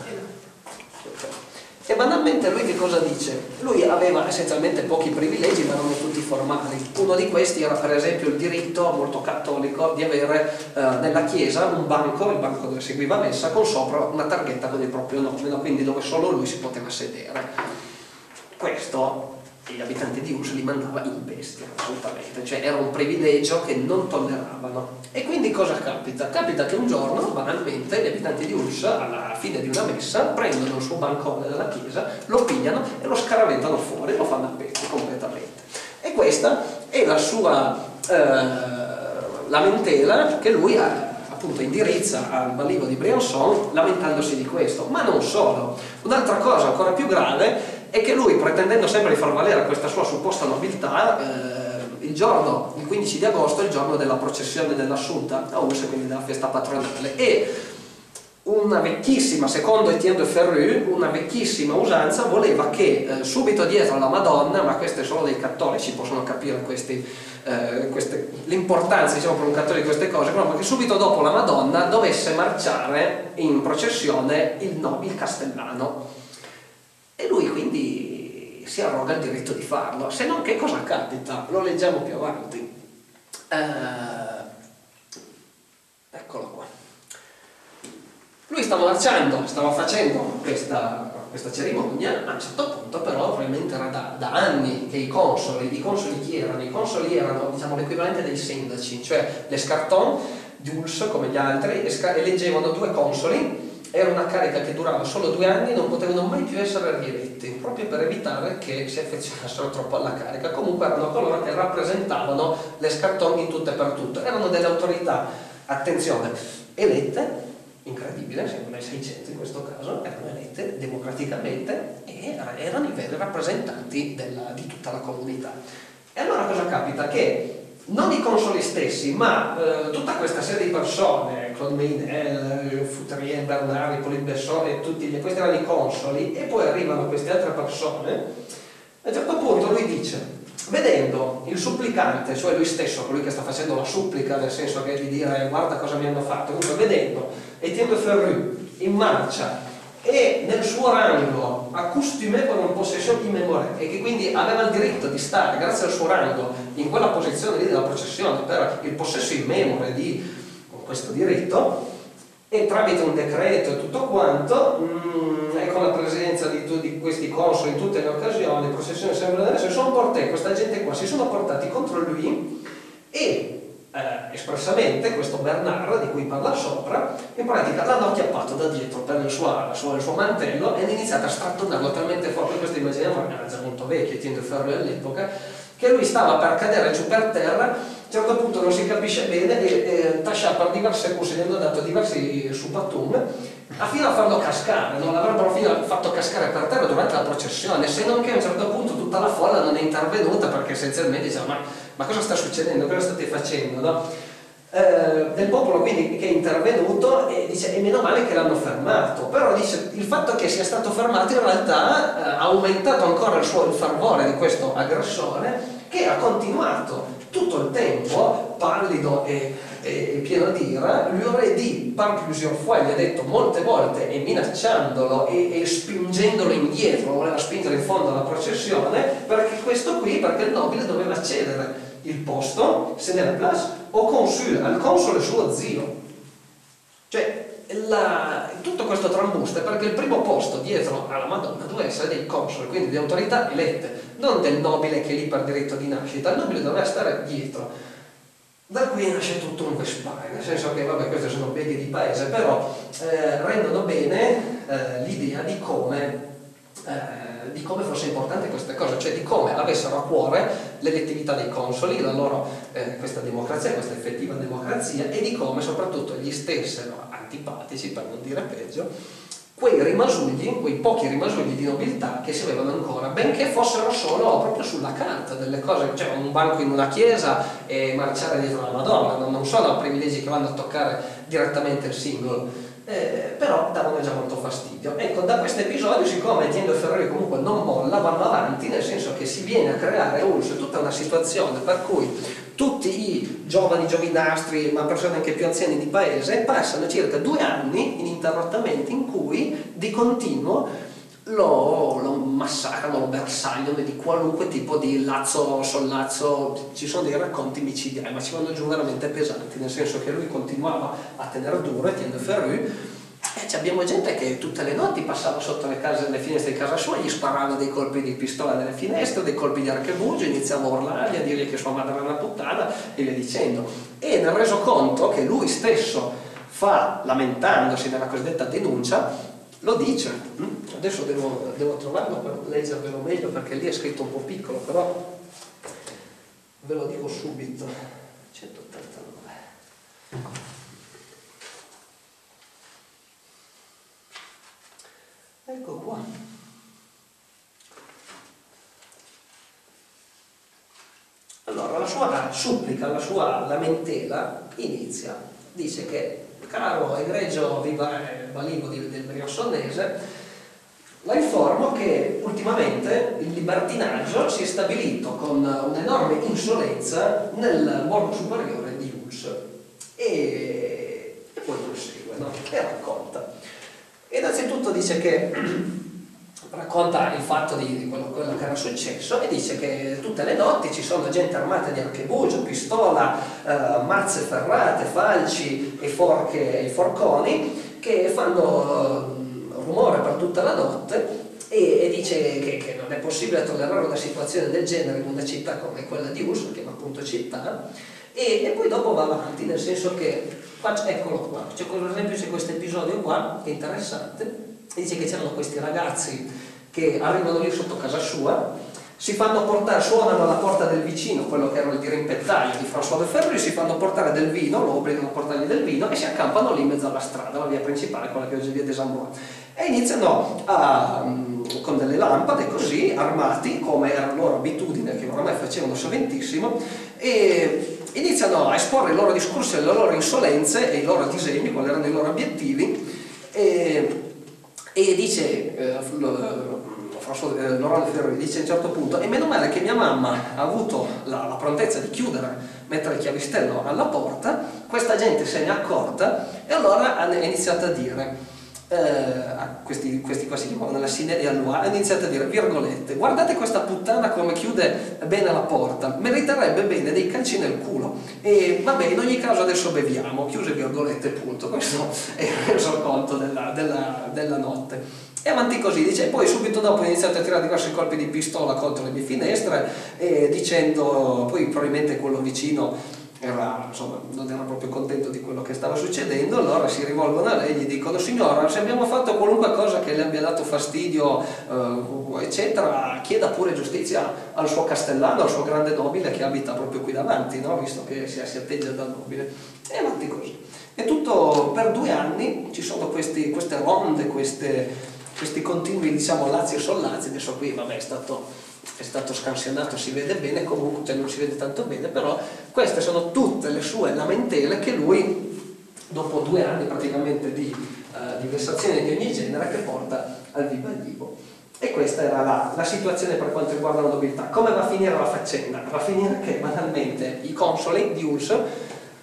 E banalmente lui che cosa dice? Lui aveva essenzialmente pochi privilegi, ma non tutti formali. Uno di questi era per esempio il diritto, molto cattolico, di avere nella chiesa un banco, il banco dove seguiva messa, con sopra una targhetta con il proprio nome, quindi dove solo lui si poteva sedere. Questo gli abitanti di Huls li mandava in bestia, assolutamente, cioè era un privilegio che non tolleravano. E quindi cosa capita? Capita che un giorno, banalmente, gli abitanti di Huls, alla fine di una messa, prendono il suo bancone dalla chiesa, lo pigliano e lo scaraventano fuori, lo fanno a pezzi completamente. E questa è la sua lamentela che lui appunto indirizza al Balivo di Briançon, lamentandosi di questo. Ma non solo, un'altra cosa ancora più grave è che lui, pretendendo sempre di far valere questa sua supposta nobiltà, il 15 di agosto è il giorno della processione dell'Assunta a Huls, quindi della festa patronale, e una vecchissima, secondo Etienne de Ferru, una vecchissima usanza voleva che subito dietro alla Madonna, ma queste solo dei cattolici possono capire l'importanza, diciamo, per un cattolico di queste cose, ma che subito dopo la Madonna dovesse marciare in processione il castellano. E lui quindi si arroga il diritto di farlo, se non che cosa capita? Lo leggiamo più avanti. Eccolo qua. Lui stava marciando, stava facendo questa cerimonia, a un certo punto però probabilmente era da anni che i consoli chi erano? I consoli erano, diciamo, l'equivalente dei sindaci, cioè l'Escarton di Huls come gli altri eleggevano due consoli era una carica che durava solo 2 anni e non potevano mai più essere rieletti, proprio per evitare che si affezionassero troppo alla carica. Comunque erano coloro che rappresentavano l'Escarton in tutto e per tutto, erano delle autorità, attenzione, elette, incredibile, siamo nel 600 in questo caso, erano elette democraticamente e erano i veri rappresentanti di tutta la comunità. E allora cosa capita? Che non i consoli stessi, ma tutta questa serie di persone, Claude Meynel, Foutrier, Bernard, Hippolyte Besson e questi erano i consoli, e poi arrivano queste altre persone. A un certo punto lui dice, vedendo il supplicante, cioè lui stesso, colui che sta facendo la supplica, nel senso che di dire guarda cosa mi hanno fatto, comunque vedendo Etienne de Ferrus in marcia e nel suo rango accustumé con un possession immémorée, e che quindi aveva il diritto di stare, grazie al suo rango, in quella posizione lì della processione per il possesso immemore di questo diritto, e tramite un decreto e tutto quanto, e con la presenza di questi consoli in tutte le occasioni, processioni sempre adesso, questa gente qua si sono portati contro lui e espressamente questo Bernard di cui parla sopra, in pratica l'hanno acchiappato da dietro per il suo mantello e hanno iniziato a strattonarlo talmente forte. Questo immaginiamo, era già molto vecchio, Etienne de Ferrus all'epoca, che lui stava per cadere giù per terra. A un certo punto non si capisce bene e Tascià per diverse cose gli hanno dato diversi subatum fino a farlo cascare, non l'avrebbero fatto cascare per terra durante la processione, se non che a un certo punto tutta la folla non è intervenuta, perché essenzialmente diceva ma cosa sta succedendo, cosa state facendo, no? Del popolo quindi che è intervenuto e dice e meno male che l'hanno fermato, però dice il fatto che sia stato fermato in realtà ha aumentato ancora il fervore di questo aggressore, che ha continuato tutto il tempo pallido e pieno di ira, lui aurait dit par plusieurs fois, gli ha detto molte volte e minacciandolo e spingendolo indietro, voleva spingere in fondo alla processione, perché questo qui, perché il nobile doveva cedere il posto, se ne la place, al console suo zio. Cioè, tutto questo trambusto è perché il primo posto dietro alla Madonna doveva essere dei consoli, quindi di autorità elette, non del nobile che è lì per diritto di nascita. Il nobile doveva stare dietro. Da qui nasce tutto un vespare, nel senso che, vabbè, queste sono beghe di paese, però rendono bene l'idea di come fosse importante queste cose, cioè di come avessero a cuore l'elettività dei consoli, la loro, questa democrazia, questa effettiva democrazia, e di come soprattutto gli stessero antipatici, per non dire peggio, quei pochi rimasugli di nobiltà che si avevano ancora, benché fossero solo proprio sulla carta delle cose, cioè un banco in una chiesa e marciare dietro la Madonna, non sono privilegi che vanno a toccare direttamente il singolo. Però davano già molto fastidio. Ecco, da questo episodio, siccome Etienne de Ferrus comunque non molla, vanno avanti, nel senso che si viene a creare tutta una situazione per cui tutti i giovani giovinastri, ma persone anche più anziane di paese, passano circa 2 anni ininterrottamente in cui di continuo lo massacrano, lo bersagliano di qualunque tipo di lazzo, sollazzo. Ci sono dei racconti micidiali, ma ci vanno giù veramente pesanti, nel senso che lui continuava a tenere duro, Etienne de Ferrus, e abbiamo gente che tutte le notti passava sotto le finestre di casa sua, gli sparava dei colpi di pistola nelle finestre, dei colpi di archebugio, iniziava a urlargli, a dirgli che sua madre era una puttana e via dicendo. E nel resoconto che lui stesso fa, lamentandosi nella cosiddetta denuncia, lo dice. Adesso devo trovarlo per leggervelo meglio, perché lì è scritto un po' piccolo, però ve lo dico subito. 189. Ecco qua. Allora, la sua supplica, la sua lamentela inizia, dice che caro egregio valivo del Briançonnese, la informo che ultimamente il libertinaggio si è stabilito con un'enorme insolenza nel borgo superiore di Huls. E poi prosegue, no? E racconta. Innanzitutto dice che racconta il fatto di quello che era successo, e dice che tutte le notti ci sono gente armata di archebugio, pistola, mazze ferrate, falci e forche e forconi che fanno rumore per tutta la notte, e dice che non è possibile tollerare una situazione del genere in una città come quella di Huls, che è appunto città, e poi dopo va avanti, nel senso che, eccolo qua, cioè, per esempio c'è questo episodio qua, che è interessante, dice che c'erano questi ragazzi che arrivano lì sotto casa sua, si fanno portare, suonano alla porta del vicino, quello che era il dirimpettaio di François de Ferry, si fanno portare del vino, lo obbligano a portargli del vino e si accampano lì in mezzo alla strada, la via principale, quella che oggi è via des Ambois, e iniziano con delle lampade così, armati, come era loro abitudine, che oramai facevano soventissimo, e iniziano a esporre i loro discorsi, le loro insolenze e i loro disegni, quali erano i loro obiettivi, e dice Laurent Ferrari dice a un certo punto: e meno male che mia mamma ha avuto la prontezza di chiudere, mettere il chiavistello alla porta, questa gente se ne è accorta e allora ha iniziato a dire questi qua si chiamavano nella Cine et Allois, ha iniziato a dire, virgolette, guardate questa puttana come chiude bene la porta, meriterebbe bene dei calci nel culo, e vabbè, in ogni caso adesso beviamo, chiuse virgolette, punto. Questo è il resoconto della notte. E avanti così, dice, e poi subito dopo ha iniziato a tirare diversi colpi di pistola contro le mie finestre, dicendo, poi probabilmente quello vicino era, insomma, non era proprio contento di quello che stava succedendo, allora si rivolgono a lei e gli dicono: signora, se abbiamo fatto qualunque cosa che le abbia dato fastidio, eccetera, chieda pure giustizia al suo castellano, al suo grande nobile che abita proprio qui davanti, no? Visto che si atteggia da nobile. E avanti così. E tutto per 2 anni ci sono queste ronde, questi continui, diciamo, lazzi e sollazzi. Adesso qui, vabbè, è stato scansionato, si vede bene, comunque, cioè non si vede tanto bene, però queste sono tutte le sue lamentele che lui, dopo 2 anni praticamente di vessazioni di ogni genere, che porta al viva il vivo. E questa era la situazione per quanto riguarda la nobiltà. Come va a finire la faccenda? Va a finire che banalmente i consoli di Ulster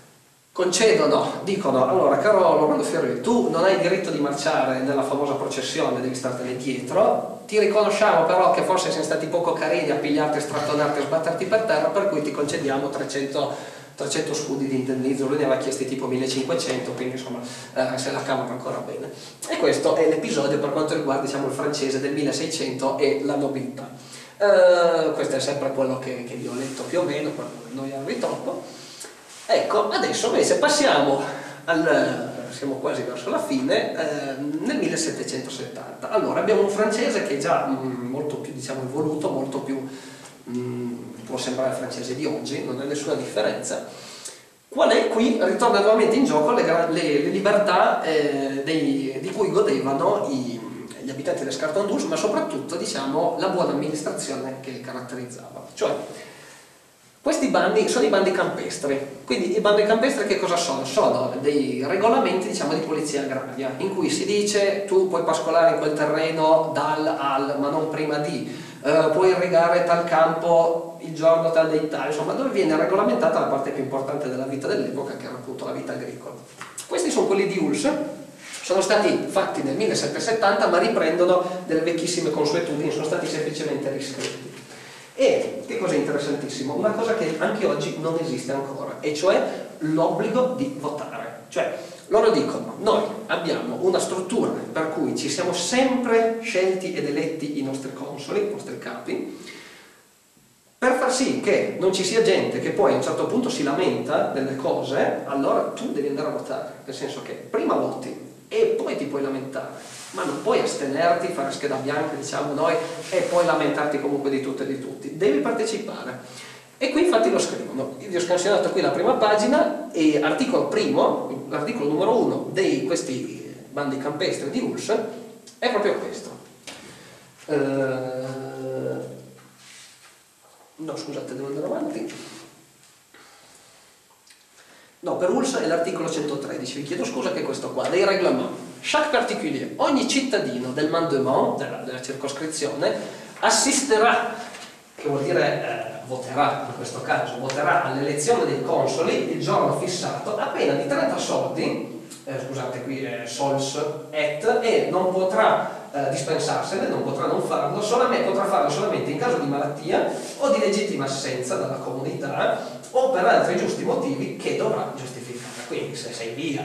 dicono: allora, caro Laurent de Ferry, tu non hai diritto di marciare nella famosa processione, devi startene dietro, ti riconosciamo però che forse siamo stati poco carini a pigliarti, strattonarti e sbatterti per terra, per cui ti concediamo 300 scudi di indennizzo. Lui ne aveva chiesti tipo 1500, quindi insomma se la cavano ancora bene. E questo è l'episodio per quanto riguarda, diciamo, il francese del 1600 e la nobiltà. Questo è sempre quello che vi ho letto più o meno, per non annoiarvi troppo. Ecco, adesso invece passiamo siamo quasi verso la fine, nel 1770. Allora, abbiamo un francese che è già molto più, diciamo, evoluto, molto più, può sembrare il francese di oggi, non è nessuna differenza. Qual è? Qui ritorna nuovamente in gioco le libertà di cui godevano gli abitanti del Scarton-Douce, ma soprattutto, diciamo, la buona amministrazione che li caratterizzava. Cioè, questi bandi sono i bandi campestri. Quindi i bandi campestri che cosa sono? Sono dei regolamenti, diciamo, di polizia agraria, in cui si dice: tu puoi pascolare in quel terreno dal al, ma non prima di, puoi irrigare tal campo il giorno tal dei tali, insomma, dove viene regolamentata la parte più importante della vita dell'epoca, che era appunto la vita agricola. Questi sono quelli di Ulster, sono stati fatti nel 1770, ma riprendono delle vecchissime consuetudini, sono stati semplicemente riscritti. E che cosa interessantissimo, una cosa che anche oggi non esiste ancora, e cioè l'obbligo di votare. Cioè, loro dicono: noi abbiamo una struttura per cui ci siamo sempre scelti ed eletti i nostri consoli, i nostri capi, per far sì che non ci sia gente che poi a un certo punto si lamenta delle cose. Allora tu devi andare a votare, nel senso che prima voti e poi ti puoi lamentare, ma non puoi astenerti, fare scheda bianca, diciamo noi, e poi lamentarti comunque di tutto e di tutti. Devi partecipare. E qui infatti lo scrivono. Io vi ho scansionato qui la prima pagina, e articolo primo, l'articolo numero 1 di questi bandi campestri di Ulster è proprio questo. No, scusate, devo andare avanti. No, per Ulster è l'articolo 113, vi chiedo scusa, che è questo qua, dei reglamenti. Chaque particulier, ogni cittadino del mandement, della circoscrizione, assisterà, che vuol dire voterà in questo caso, voterà all'elezione dei consoli il giorno fissato a pena di 30 soldi, scusate qui è sols e non potrà dispensarsene, non potrà non farlo, potrà farlo solamente in caso di malattia o di legittima assenza dalla comunità o per altri giusti motivi che dovrà giustificare. Quindi se sei via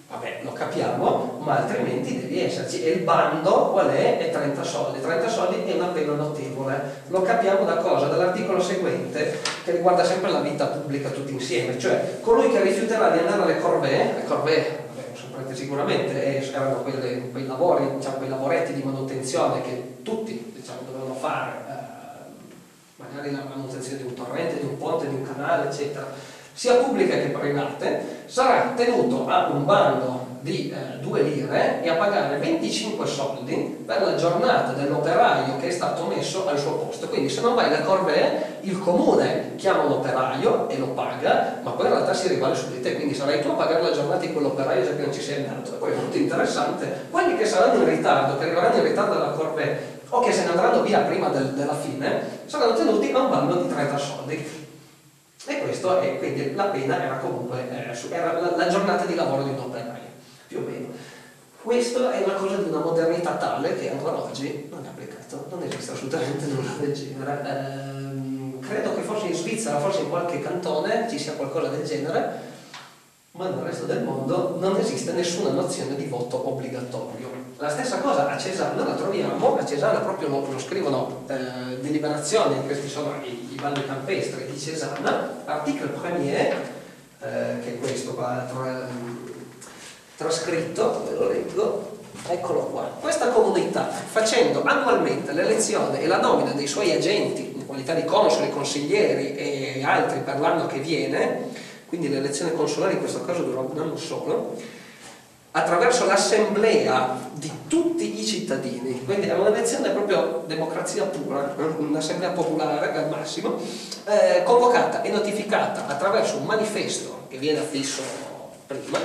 Vabbè, lo capiamo, ma altrimenti devi esserci. E il bando qual è? È 30 soldi. 30 soldi è una pena notevole. Lo capiamo da cosa? Dall'articolo seguente, che riguarda sempre la vita pubblica tutti insieme, cioè colui che rifiuterà di andare alle corvée, vabbè, lo saprete sicuramente, erano quei lavori, diciamo, quei lavoretti di manutenzione che tutti, diciamo, dovevano fare, magari la manutenzione di un torrente, di un ponte, di un canale, eccetera, sia pubbliche che private, sarà tenuto a un bando di 2 lire e a pagare 25 soldi per la giornata dell'operaio che è stato messo al suo posto. Quindi se non vai alla corvée, il comune chiama un operaio e lo paga, ma poi in realtà si rivale su di te, quindi sarai tu a pagare la giornata di quell'operaio già che non ci sei andato. E poi è molto interessante, quelli che saranno in ritardo, che arriveranno in ritardo alla corvée o che se ne andranno via prima della fine, saranno tenuti a un bando di 30 soldi. E questo è, quindi la pena era comunque era la giornata di lavoro di un operaio, più o meno. Questo è una cosa di una modernità tale che ancora oggi non è applicato, non esiste assolutamente nulla del genere. Credo che forse in Svizzera, forse in qualche cantone ci sia qualcosa del genere, ma nel resto del mondo non esiste nessuna nozione di voto obbligatorio. La stessa cosa a Cesana la troviamo, a Cesana proprio lo scrivono deliberazioni, questi sono i bandi campestri di Cesana, articolo premier, che è questo qua, trascritto, ve lo leggo, eccolo qua. Questa comunità, facendo annualmente l'elezione e la nomina dei suoi agenti in qualità di consoli, consiglieri e altri per l'anno che viene, quindi le elezioni consolari in questo caso durano un anno solo, attraverso l'assemblea di tutti i cittadini, quindi è un'elezione proprio democrazia pura, un'assemblea popolare al massimo, convocata e notificata attraverso un manifesto che viene affisso prima,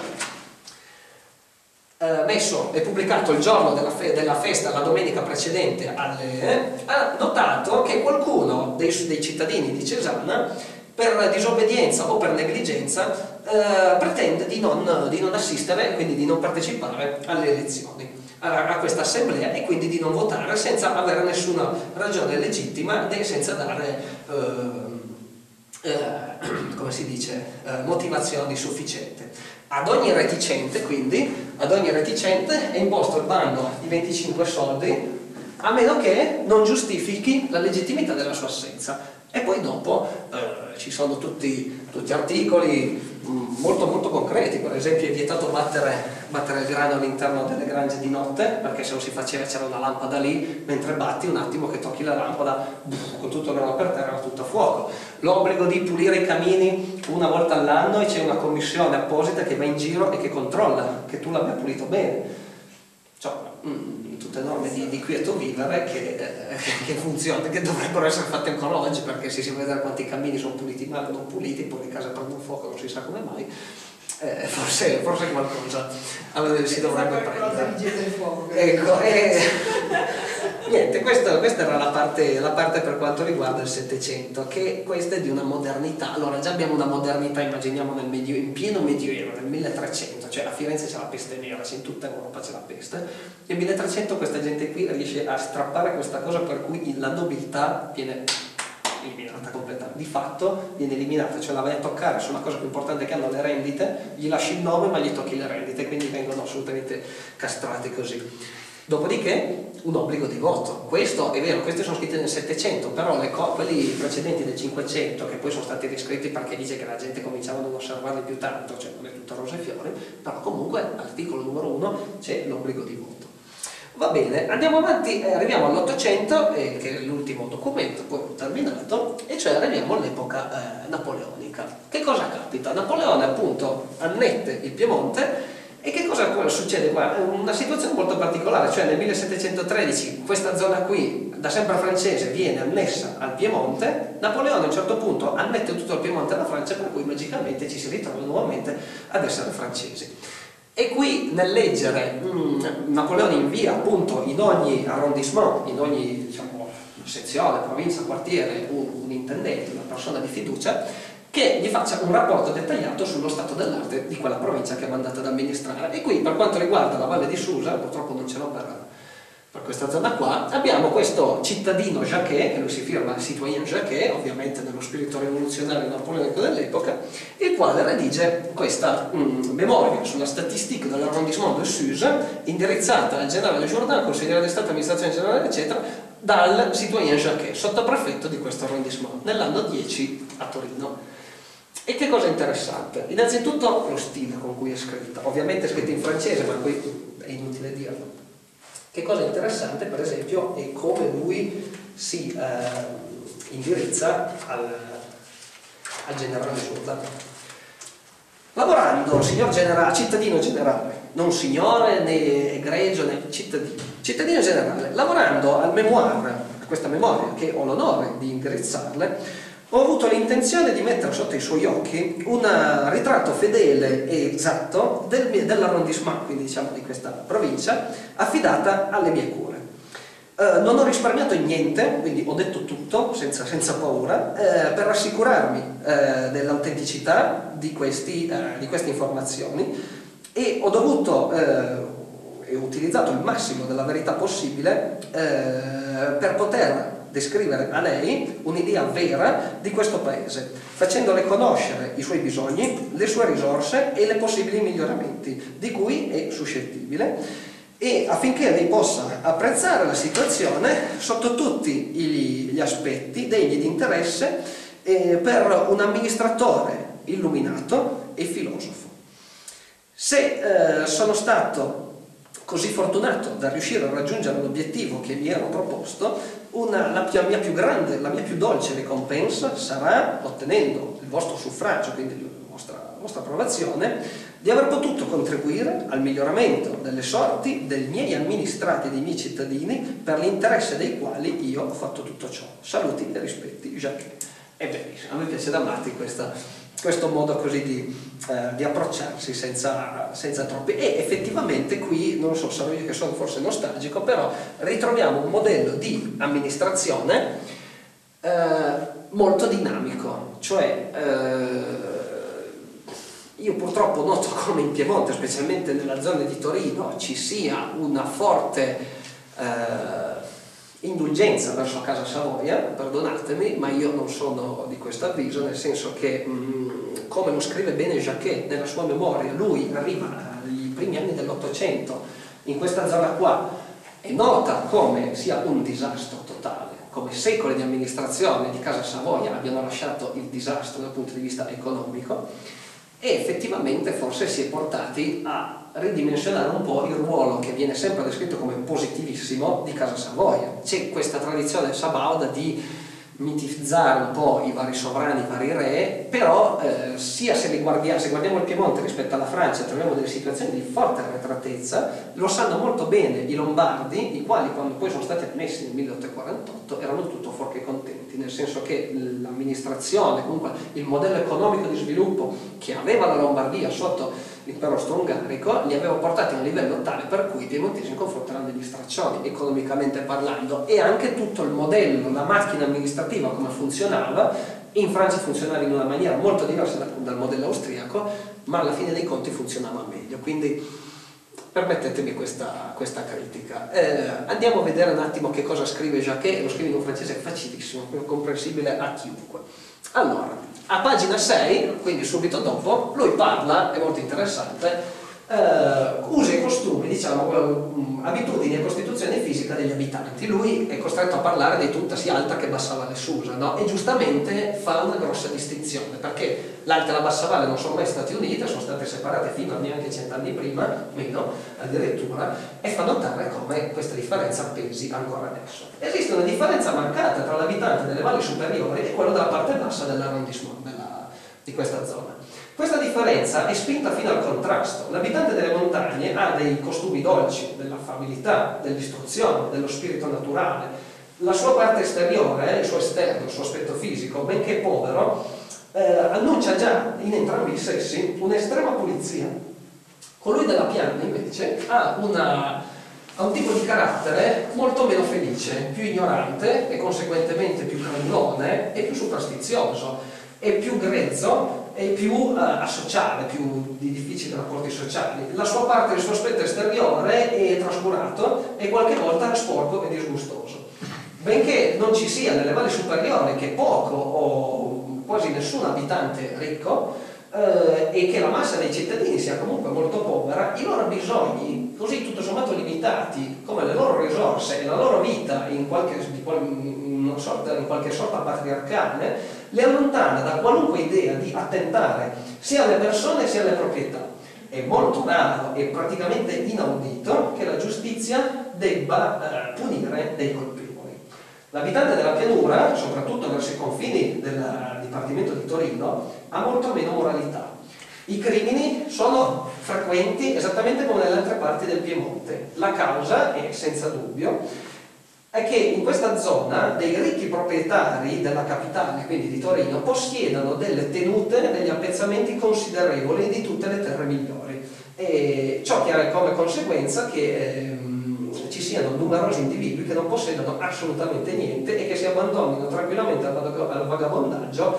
messo e pubblicato il giorno della festa, la domenica precedente, ha notato che qualcuno dei cittadini di Cesana, per disobbedienza o per negligenza, pretende di non assistere, quindi di non partecipare alle elezioni, a questa assemblea, e quindi di non votare senza avere nessuna ragione legittima e senza dare, come si dice, motivazioni sufficienti. Ad ogni reticente, quindi, è imposto il bando di 25 soldi, a meno che non giustifichi la legittimità della sua assenza. E poi dopo ci sono tutti articoli molto molto concreti, per esempio è vietato battere il grano all'interno delle grange di notte, perché se non si faceva c'era una lampada lì, mentre batti un attimo che tocchi la lampada, con tutto il grano per terra, tutto a fuoco. L'obbligo di pulire i camini una volta all'anno e c'è una commissione apposita che va in giro e che controlla che tu l'abbia pulito bene. Cioè, tutte norme di quieto vivere che funzionano, che dovrebbero essere fatte ancora oggi, perché se si vede vedere quanti cammini sono puliti male o non puliti, poi le case prendono fuoco, non si sa come mai, forse qualcosa si dovrebbe prendere. Ecco, niente, questa era la parte per quanto riguarda il Settecento, che questa è di una modernità. Allora già abbiamo una modernità, immaginiamo in pieno medioevo, nel 1300, cioè a Firenze c'è la peste nera, in tutta Europa c'è la peste, nel 1300 questa gente qui riesce a strappare questa cosa per cui la nobiltà viene eliminata completamente, di fatto viene eliminata, cioè la vai a toccare sulla cosa più importante che hanno, le rendite, gli lasci il nome ma gli tocchi le rendite, quindi vengono assolutamente castrati così. Dopodiché un obbligo di voto, questo è vero, questi sono scritti nel 700, però quelli precedenti del 500, che poi sono stati riscritti perché dice che la gente cominciava a non osservarli più tanto, cioè non è tutto rose e fiori, però comunque all'articolo numero 1 c'è l'obbligo di voto. Va bene, andiamo avanti, arriviamo all'800, che è l'ultimo documento, poi ho terminato, e cioè arriviamo all'epoca napoleonica. Che cosa capita? Napoleone appunto annette il Piemonte. E che cosa succede qua? Una situazione molto particolare, cioè nel 1713 questa zona qui, da sempre francese, viene annessa al Piemonte. Napoleone a un certo punto annette tutto il Piemonte alla Francia, per cui magicamente ci si ritrova nuovamente ad essere francesi. E qui nel leggere Napoleone invia appunto in ogni arrondissement, in ogni, diciamo, sezione, provincia, quartiere, un intendente, una persona di fiducia, che gli faccia un rapporto dettagliato sullo stato dell'arte di quella provincia che è mandata ad amministrare. E qui per quanto riguarda la Valle di Susa, purtroppo non ce l'ho per questa zona qua, abbiamo questo cittadino Jacquet, che lui si firma citoyen Jacquet, ovviamente nello spirito rivoluzionario napoleonico dell'epoca, il quale redige questa memoria sulla statistica dell'arrondissement de Suse, indirizzata al generale Jourdan, consigliere di Stato, amministrazione generale, eccetera, dal citoyen Jacquet, sottoprefetto di questo arrondissement, nell'anno 10 a Torino. E che cosa interessante? Innanzitutto lo stile con cui è scritta, ovviamente è scritta in francese, ma qui è inutile dirlo. Che cosa interessante, per esempio, è come lui si indirizza al generale Jourdan. Lavorando, cittadino generale, non signore né egregio né cittadino generale, lavorando al memoir, a questa memoria che ho l'onore di indirizzarle, ho avuto l'intenzione di mettere sotto i suoi occhi un ritratto fedele e esatto dell'arrondissement, quindi diciamo di questa provincia, affidata alle mie cure. Non ho risparmiato in niente, quindi ho detto tutto senza paura, per rassicurarmi dell'autenticità di queste informazioni, e ho dovuto e ho utilizzato il massimo della verità possibile per poter descrivere a lei un'idea vera di questo paese, facendole conoscere i suoi bisogni, le sue risorse e le possibili miglioramenti di cui è suscettibile, e affinché lei possa apprezzare la situazione sotto tutti gli aspetti degni di interesse per un amministratore illuminato e filosofo. Se sono stato così fortunato da riuscire a raggiungere l'obiettivo che mi ero proposto, la mia più dolce ricompensa sarà, ottenendo il vostro suffragio, quindi la vostra approvazione, di aver potuto contribuire al miglioramento delle sorti dei miei amministrati e dei miei cittadini, per l'interesse dei quali io ho fatto tutto ciò. Saluti e rispetti, Jacquet. È bellissimo, a me piace da matti questo modo così di approcciarsi senza troppi, e effettivamente qui, non so, sarò io che sono forse nostalgico, però ritroviamo un modello di amministrazione molto dinamico, cioè io purtroppo noto come in Piemonte, specialmente nella zona di Torino, ci sia una forte indulgenza verso Casa Savoia, perdonatemi, ma io non sono di questo avviso, nel senso che come lo scrive bene Jacquet nella sua memoria, lui arriva agli primi anni dell'Ottocento in questa zona qua, è nota come sia un disastro totale, come secoli di amministrazione di Casa Savoia abbiano lasciato il disastro dal punto di vista economico, e effettivamente forse si è portati a ridimensionare un po' il ruolo che viene sempre descritto come positivissimo di Casa Savoia. C'è questa tradizione sabauda di mitizzare un po' i vari sovrani, i vari re, però sia se guardiamo il Piemonte rispetto alla Francia, troviamo delle situazioni di forte arretratezza. Lo sanno molto bene i lombardi, i quali quando poi sono stati ammessi nel 1848 erano tutto fuorché contenti, nel senso che l'amministrazione, comunque il modello economico di sviluppo che aveva la Lombardia sotto l'impero austro-ungarico li aveva portati a un livello tale per cui i piemontesi in confronto erano degli straccioni, economicamente parlando, e anche tutto il modello, la macchina amministrativa come funzionava. In Francia funzionava in una maniera molto diversa dal modello austriaco, ma alla fine dei conti funzionava meglio, quindi permettetemi questa critica. Andiamo a vedere un attimo che cosa scrive Jacquet. Lo scrive in un francese facilissimo, comprensibile a chiunque. Allora, a pagina 6, quindi subito dopo, lui parla, è molto interessante, usi e costumi, diciamo, abitudini e costituzione fisica degli abitanti. Lui è costretto a parlare di tutta sia Alta che Bassa Valle Susa, no? E giustamente fa una grossa distinzione, perché l'Alta e la Bassa Valle non sono mai state unite, sono state separate fino a neanche 100 anni prima, meno addirittura, e fa notare come questa differenza pesi ancora adesso. Esiste una differenza marcata tra l'abitante delle valli superiori e quello della parte bassa dell'arrondissement di questa zona. Questa differenza è spinta fino al contrasto. L'abitante delle montagne ha dei costumi dolci, dell'affabilità, dell'istruzione, dello spirito naturale. La sua parte esteriore, il suo esterno, il suo aspetto fisico, benché povero, annuncia già in entrambi i sessi un'estrema pulizia. Colui della piana invece ha un tipo di carattere molto meno felice, più ignorante e conseguentemente più crendone e più superstizioso. è più grezzo, è più asociale, più di difficili rapporti sociali. La sua parte, il suo aspetto esteriore è trascurato e qualche volta sporco e disgustoso. Benché non ci sia nelle valli superiori che poco o quasi nessun abitante ricco, e che la massa dei cittadini sia comunque molto povera, i loro bisogni, così tutto sommato limitati, come le loro risorse e la loro vita in qualche sorta patriarcale, le allontana da qualunque idea di attentare sia alle persone sia alle proprietà. È molto raro e praticamente inaudito che la giustizia debba punire dei colpevoli. L'abitante della pianura, soprattutto verso i confini del Dipartimento di Torino, ha molto meno moralità. I crimini sono frequenti esattamente come nelle altre parti del Piemonte. La causa è, senza dubbio, è che in questa zona dei ricchi proprietari della capitale, quindi di Torino, possiedano delle tenute, degli appezzamenti considerevoli di tutte le terre migliori. E ciò che ha come conseguenza che ci siano numerosi individui che non possedano assolutamente niente e che si abbandonino tranquillamente al vagabondaggio,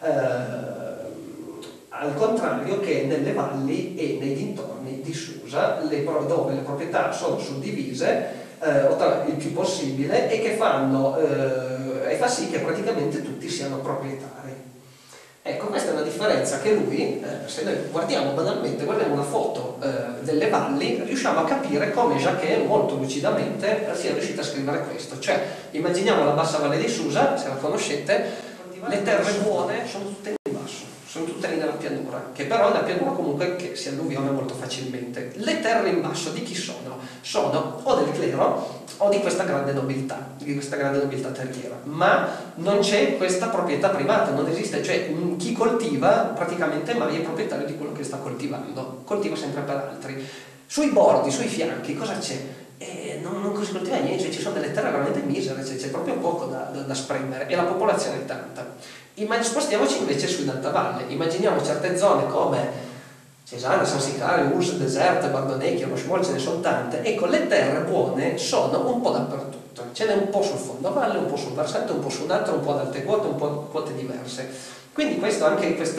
al contrario che nelle valli e nei dintorni di Susa, dove le proprietà sono suddivise il più possibile e che fa sì che praticamente tutti siano proprietari. Ecco, questa è una differenza che lui, se noi guardiamo banalmente, guardiamo una foto delle valli, riusciamo a capire come Jacquet molto lucidamente sia riuscito a scrivere questo. Cioè, immaginiamo la bassa valle di Susa, se la conoscete, le terre buone sono tutte in basso, sono tutte lì nella pianura, che però è una pianura comunque che si alluviona molto facilmente. Le terre in basso di chi sono? Sono o del clero o di questa grande nobiltà terriera, ma non c'è questa proprietà privata, non esiste, cioè chi coltiva praticamente mai è proprietario di quello che sta coltivando, coltiva sempre per altri. Sui bordi, sui fianchi, cosa c'è? Non si coltiva niente, cioè ci sono delle terre veramente misere, cioè c'è proprio poco da spremere e la popolazione è tanta. Spostiamoci invece su in alta valle, immaginiamo certe zone come Cesana, San Sicario, Urs, Deserte, Bardonecchia, Rochemol, ce ne sono tante. Ecco, le terre buone sono un po' dappertutto, ce n'è un po' sul fondovalle, un po' sul versante, un po' su un altro, un po' ad alte quote, un po' quote diverse. Quindi questa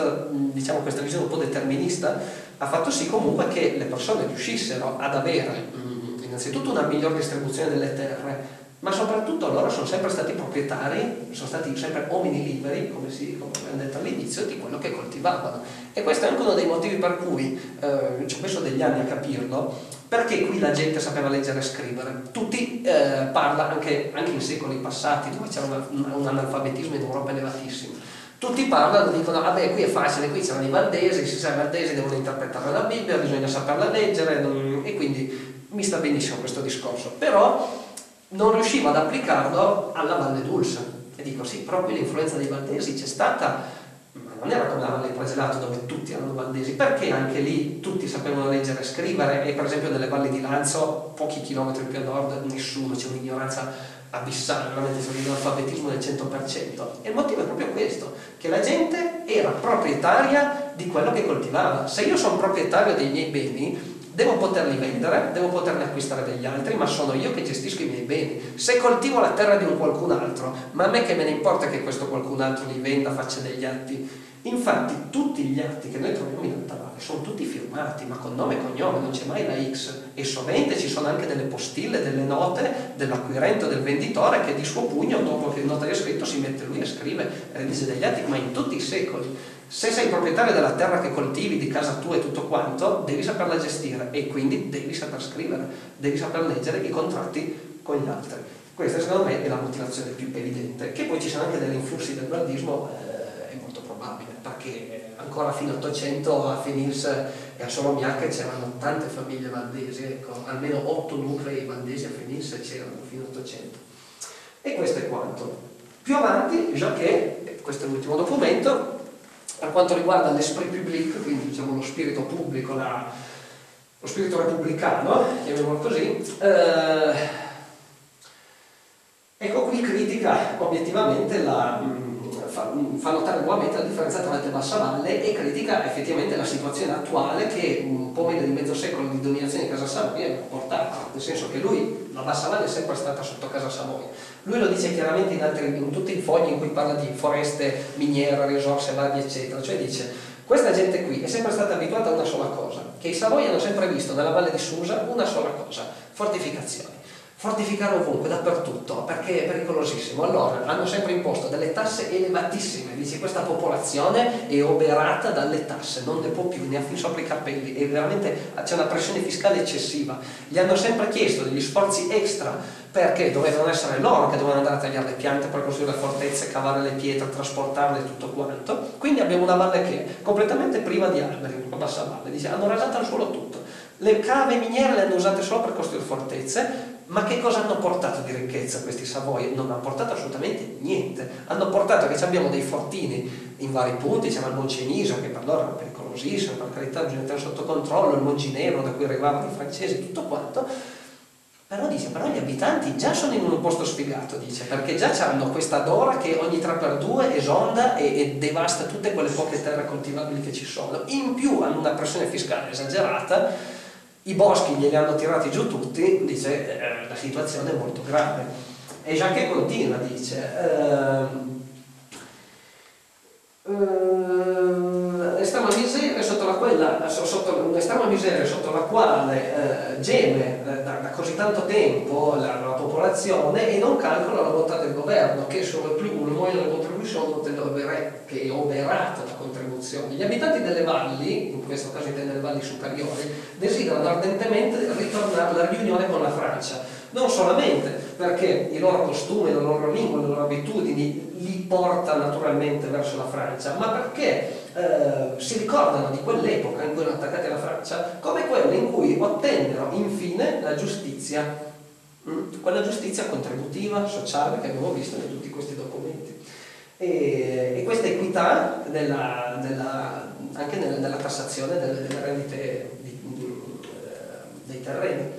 visione un po' determinista ha fatto sì comunque che le persone riuscissero ad avere innanzitutto una miglior distribuzione delle terre, ma soprattutto loro sono sempre stati proprietari, sono stati sempre uomini liberi, come abbiamo detto all'inizio, di quello che coltivavano. E questo è anche uno dei motivi per cui ci ho messo degli anni a capirlo, perché qui la gente sapeva leggere e scrivere. Tutti parla, anche in secoli passati, dove c'era un analfabetismo in Europa elevatissimo. Tutti parlano, dicono, vabbè, qui è facile, qui c'erano i valdesi, si sa, i valdesi devono interpretare la Bibbia, bisogna saperla leggere, e quindi mi sta benissimo questo discorso. Però non riuscivo ad applicarlo alla Valle d'Ulsa e dico sì, però qui l'influenza dei valdesi c'è stata, ma non era come la Valle Preselato dove tutti erano valdesi, perché anche lì tutti sapevano leggere e scrivere e per esempio nelle valli di Lanzo, pochi chilometri più a nord, nessuno, c'è un'ignoranza abissale, veramente c'è un analfabetismo del 100%. E il motivo è proprio questo, che la gente era proprietaria di quello che coltivava. Se io sono proprietario dei miei beni, devo poterli vendere, devo poterne acquistare degli altri, ma sono io che gestisco i miei beni. Se coltivo la terra di un qualcun altro, ma a me che me ne importa che questo qualcun altro li venda, faccia degli atti? Infatti tutti gli atti che noi troviamo in Alta Valle sono tutti firmati, ma con nome e cognome, non c'è mai la X, e sovente ci sono anche delle postille, delle note dell'acquirente o del venditore che di suo pugno, dopo che il notaio ha scritto, si mette lui e scrive, dice degli atti, ma in tutti i secoli. Se sei proprietario della terra che coltivi, di casa tua e tutto quanto, devi saperla gestire e quindi devi saper scrivere, devi saper leggere i contratti con gli altri. Questa secondo me è la motivazione più evidente. Che poi ci sono anche degli influssi del valdismo, è molto probabile, perché ancora fino all'Ottocento a Fenirs e a Solombiac c'erano tante famiglie valdesi, ecco, almeno 8 nuclei valdesi a Fenirs c'erano fino all'Ottocento. E questo è quanto. Più avanti, Jacquet, questo è l'ultimo documento, per quanto riguarda l'esprit public, quindi diciamo lo spirito pubblico, lo spirito repubblicano, chiamiamolo così, ecco qui critica obiettivamente fa notare nuovamente la differenza tra alta e bassa valle e critica effettivamente la situazione attuale che un po' meno di mezzo secolo di dominazione di Casa Savoia ha portato, nel senso che lui, la bassa valle è sempre stata sotto Casa Savoia. Lui lo dice chiaramente in tutti i fogli in cui parla di foreste, miniere, risorse varie eccetera, cioè dice: questa gente qui è sempre stata abituata a una sola cosa, che i Savoia hanno sempre visto nella valle di Susa una sola cosa: fortificazioni. Fortificare ovunque, dappertutto, perché è pericolosissimo. Allora hanno sempre imposto delle tasse elevatissime. Dice: questa popolazione è oberata dalle tasse, non ne può più, ne ha fin sopra i capelli, e veramente c'è una pressione fiscale eccessiva. Gli hanno sempre chiesto degli sforzi extra, perché dovevano essere loro che dovevano andare a tagliare le piante per costruire le fortezze, cavare le pietre, trasportarle, tutto quanto. Quindi abbiamo una valle che è completamente priva di alberi, la bassa valle. Dice: hanno rasato al suolo tutto. Le cave miniere le hanno usate solo per costruire fortezze. Ma che cosa hanno portato di ricchezza questi Savoia? Non hanno portato assolutamente niente. Hanno portato che abbiamo dei fortini in vari punti, c'era il Monceniso, che per loro era pericolosissimo, per carità bisogna tenere sotto controllo, il Monginevro da cui arrivavano i francesi, tutto quanto. Però dice, però gli abitanti già sono in un posto sfigato, dice, perché già hanno questa dora che ogni 3x2 esonda e devasta tutte quelle poche terre coltivabili che ci sono. In più hanno una pressione fiscale esagerata. I boschi glieli hanno tirati giù tutti, dice, la situazione è molto grave. E Jacquet continua, dice, l'estrema miseria sotto la quale geme da così tanto tempo la popolazione e non calcola la bontà del governo, che sono più un modo di contribuzione che è oberata da contribuzioni. Gli abitanti delle valli, in questo caso delle valli superiori, desiderano ardentemente ritornare alla riunione con la Francia, non solamente perché i loro costumi, la loro lingua, le loro abitudini li porta naturalmente verso la Francia, ma perché si ricordano di quell'epoca in cui erano attaccati alla Francia come quella in cui ottennero infine la giustizia, quella giustizia contributiva, sociale che abbiamo visto in tutti questi documenti. E questa equità anche nella tassazione delle rendite dei terreni.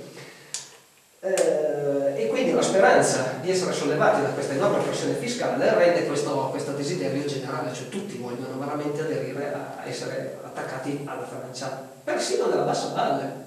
E quindi la speranza di essere sollevati da questa enorme pressione fiscale rende questo desiderio generale, cioè tutti vogliono veramente aderire a essere attaccati alla Francia, persino nella bassa valle,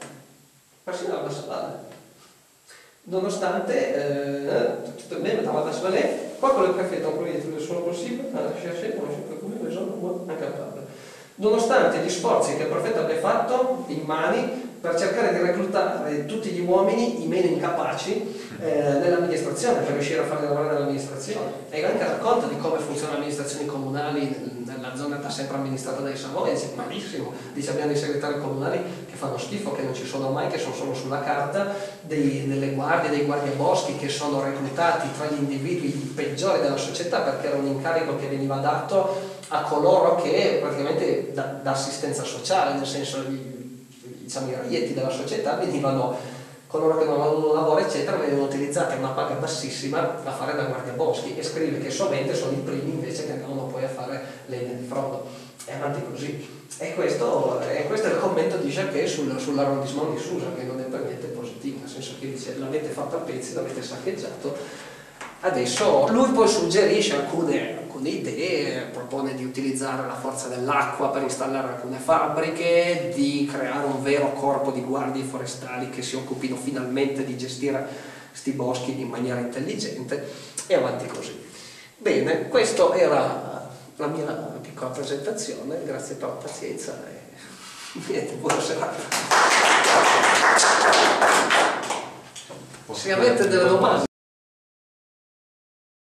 nonostante tutto il bene dalla bassa valle. Quoi que le préfet emploie tout le soin possible à chercher dans chaque commune les gens incapables. Nonostante gli sforzi che il prefetto abbia fatto immani per cercare di reclutare tutti gli uomini, i meno incapaci, nell'amministrazione, per riuscire a farli lavorare nell'amministrazione. E anche racconta di come funzionano le amministrazioni comunali nella zona da sempre amministrata dai Savoia, dice malissimo, dice abbiamo dei segretari comunali che fanno schifo, che non ci sono mai, che sono solo sulla carta, delle guardie, dei guardiaboschi che sono reclutati tra gli individui peggiori della società, perché era un incarico che veniva dato a coloro che praticamente da assistenza sociale, nel senso diciamo i raietti della società venivano, coloro che non avevano un lavoro eccetera, venivano utilizzati a una paga bassissima a fare da guardiaboschi, e scrive che sovente sono i primi invece che andavano poi a fare legna di frodo, e avanti così. E questo è il commento di Jacquet sull'arrondissement di Susa, che non è per niente positivo, nel senso che dice l'avete fatto a pezzi, l'avete saccheggiato. Adesso lui poi suggerisce alcune idee, propone di utilizzare la forza dell'acqua per installare alcune fabbriche, di creare un vero corpo di guardie forestali che si occupino finalmente di gestire questi boschi in maniera intelligente, e avanti così. Bene, questa era la mia piccola presentazione, grazie per la pazienza e niente, buona serata. Se avete delle domande.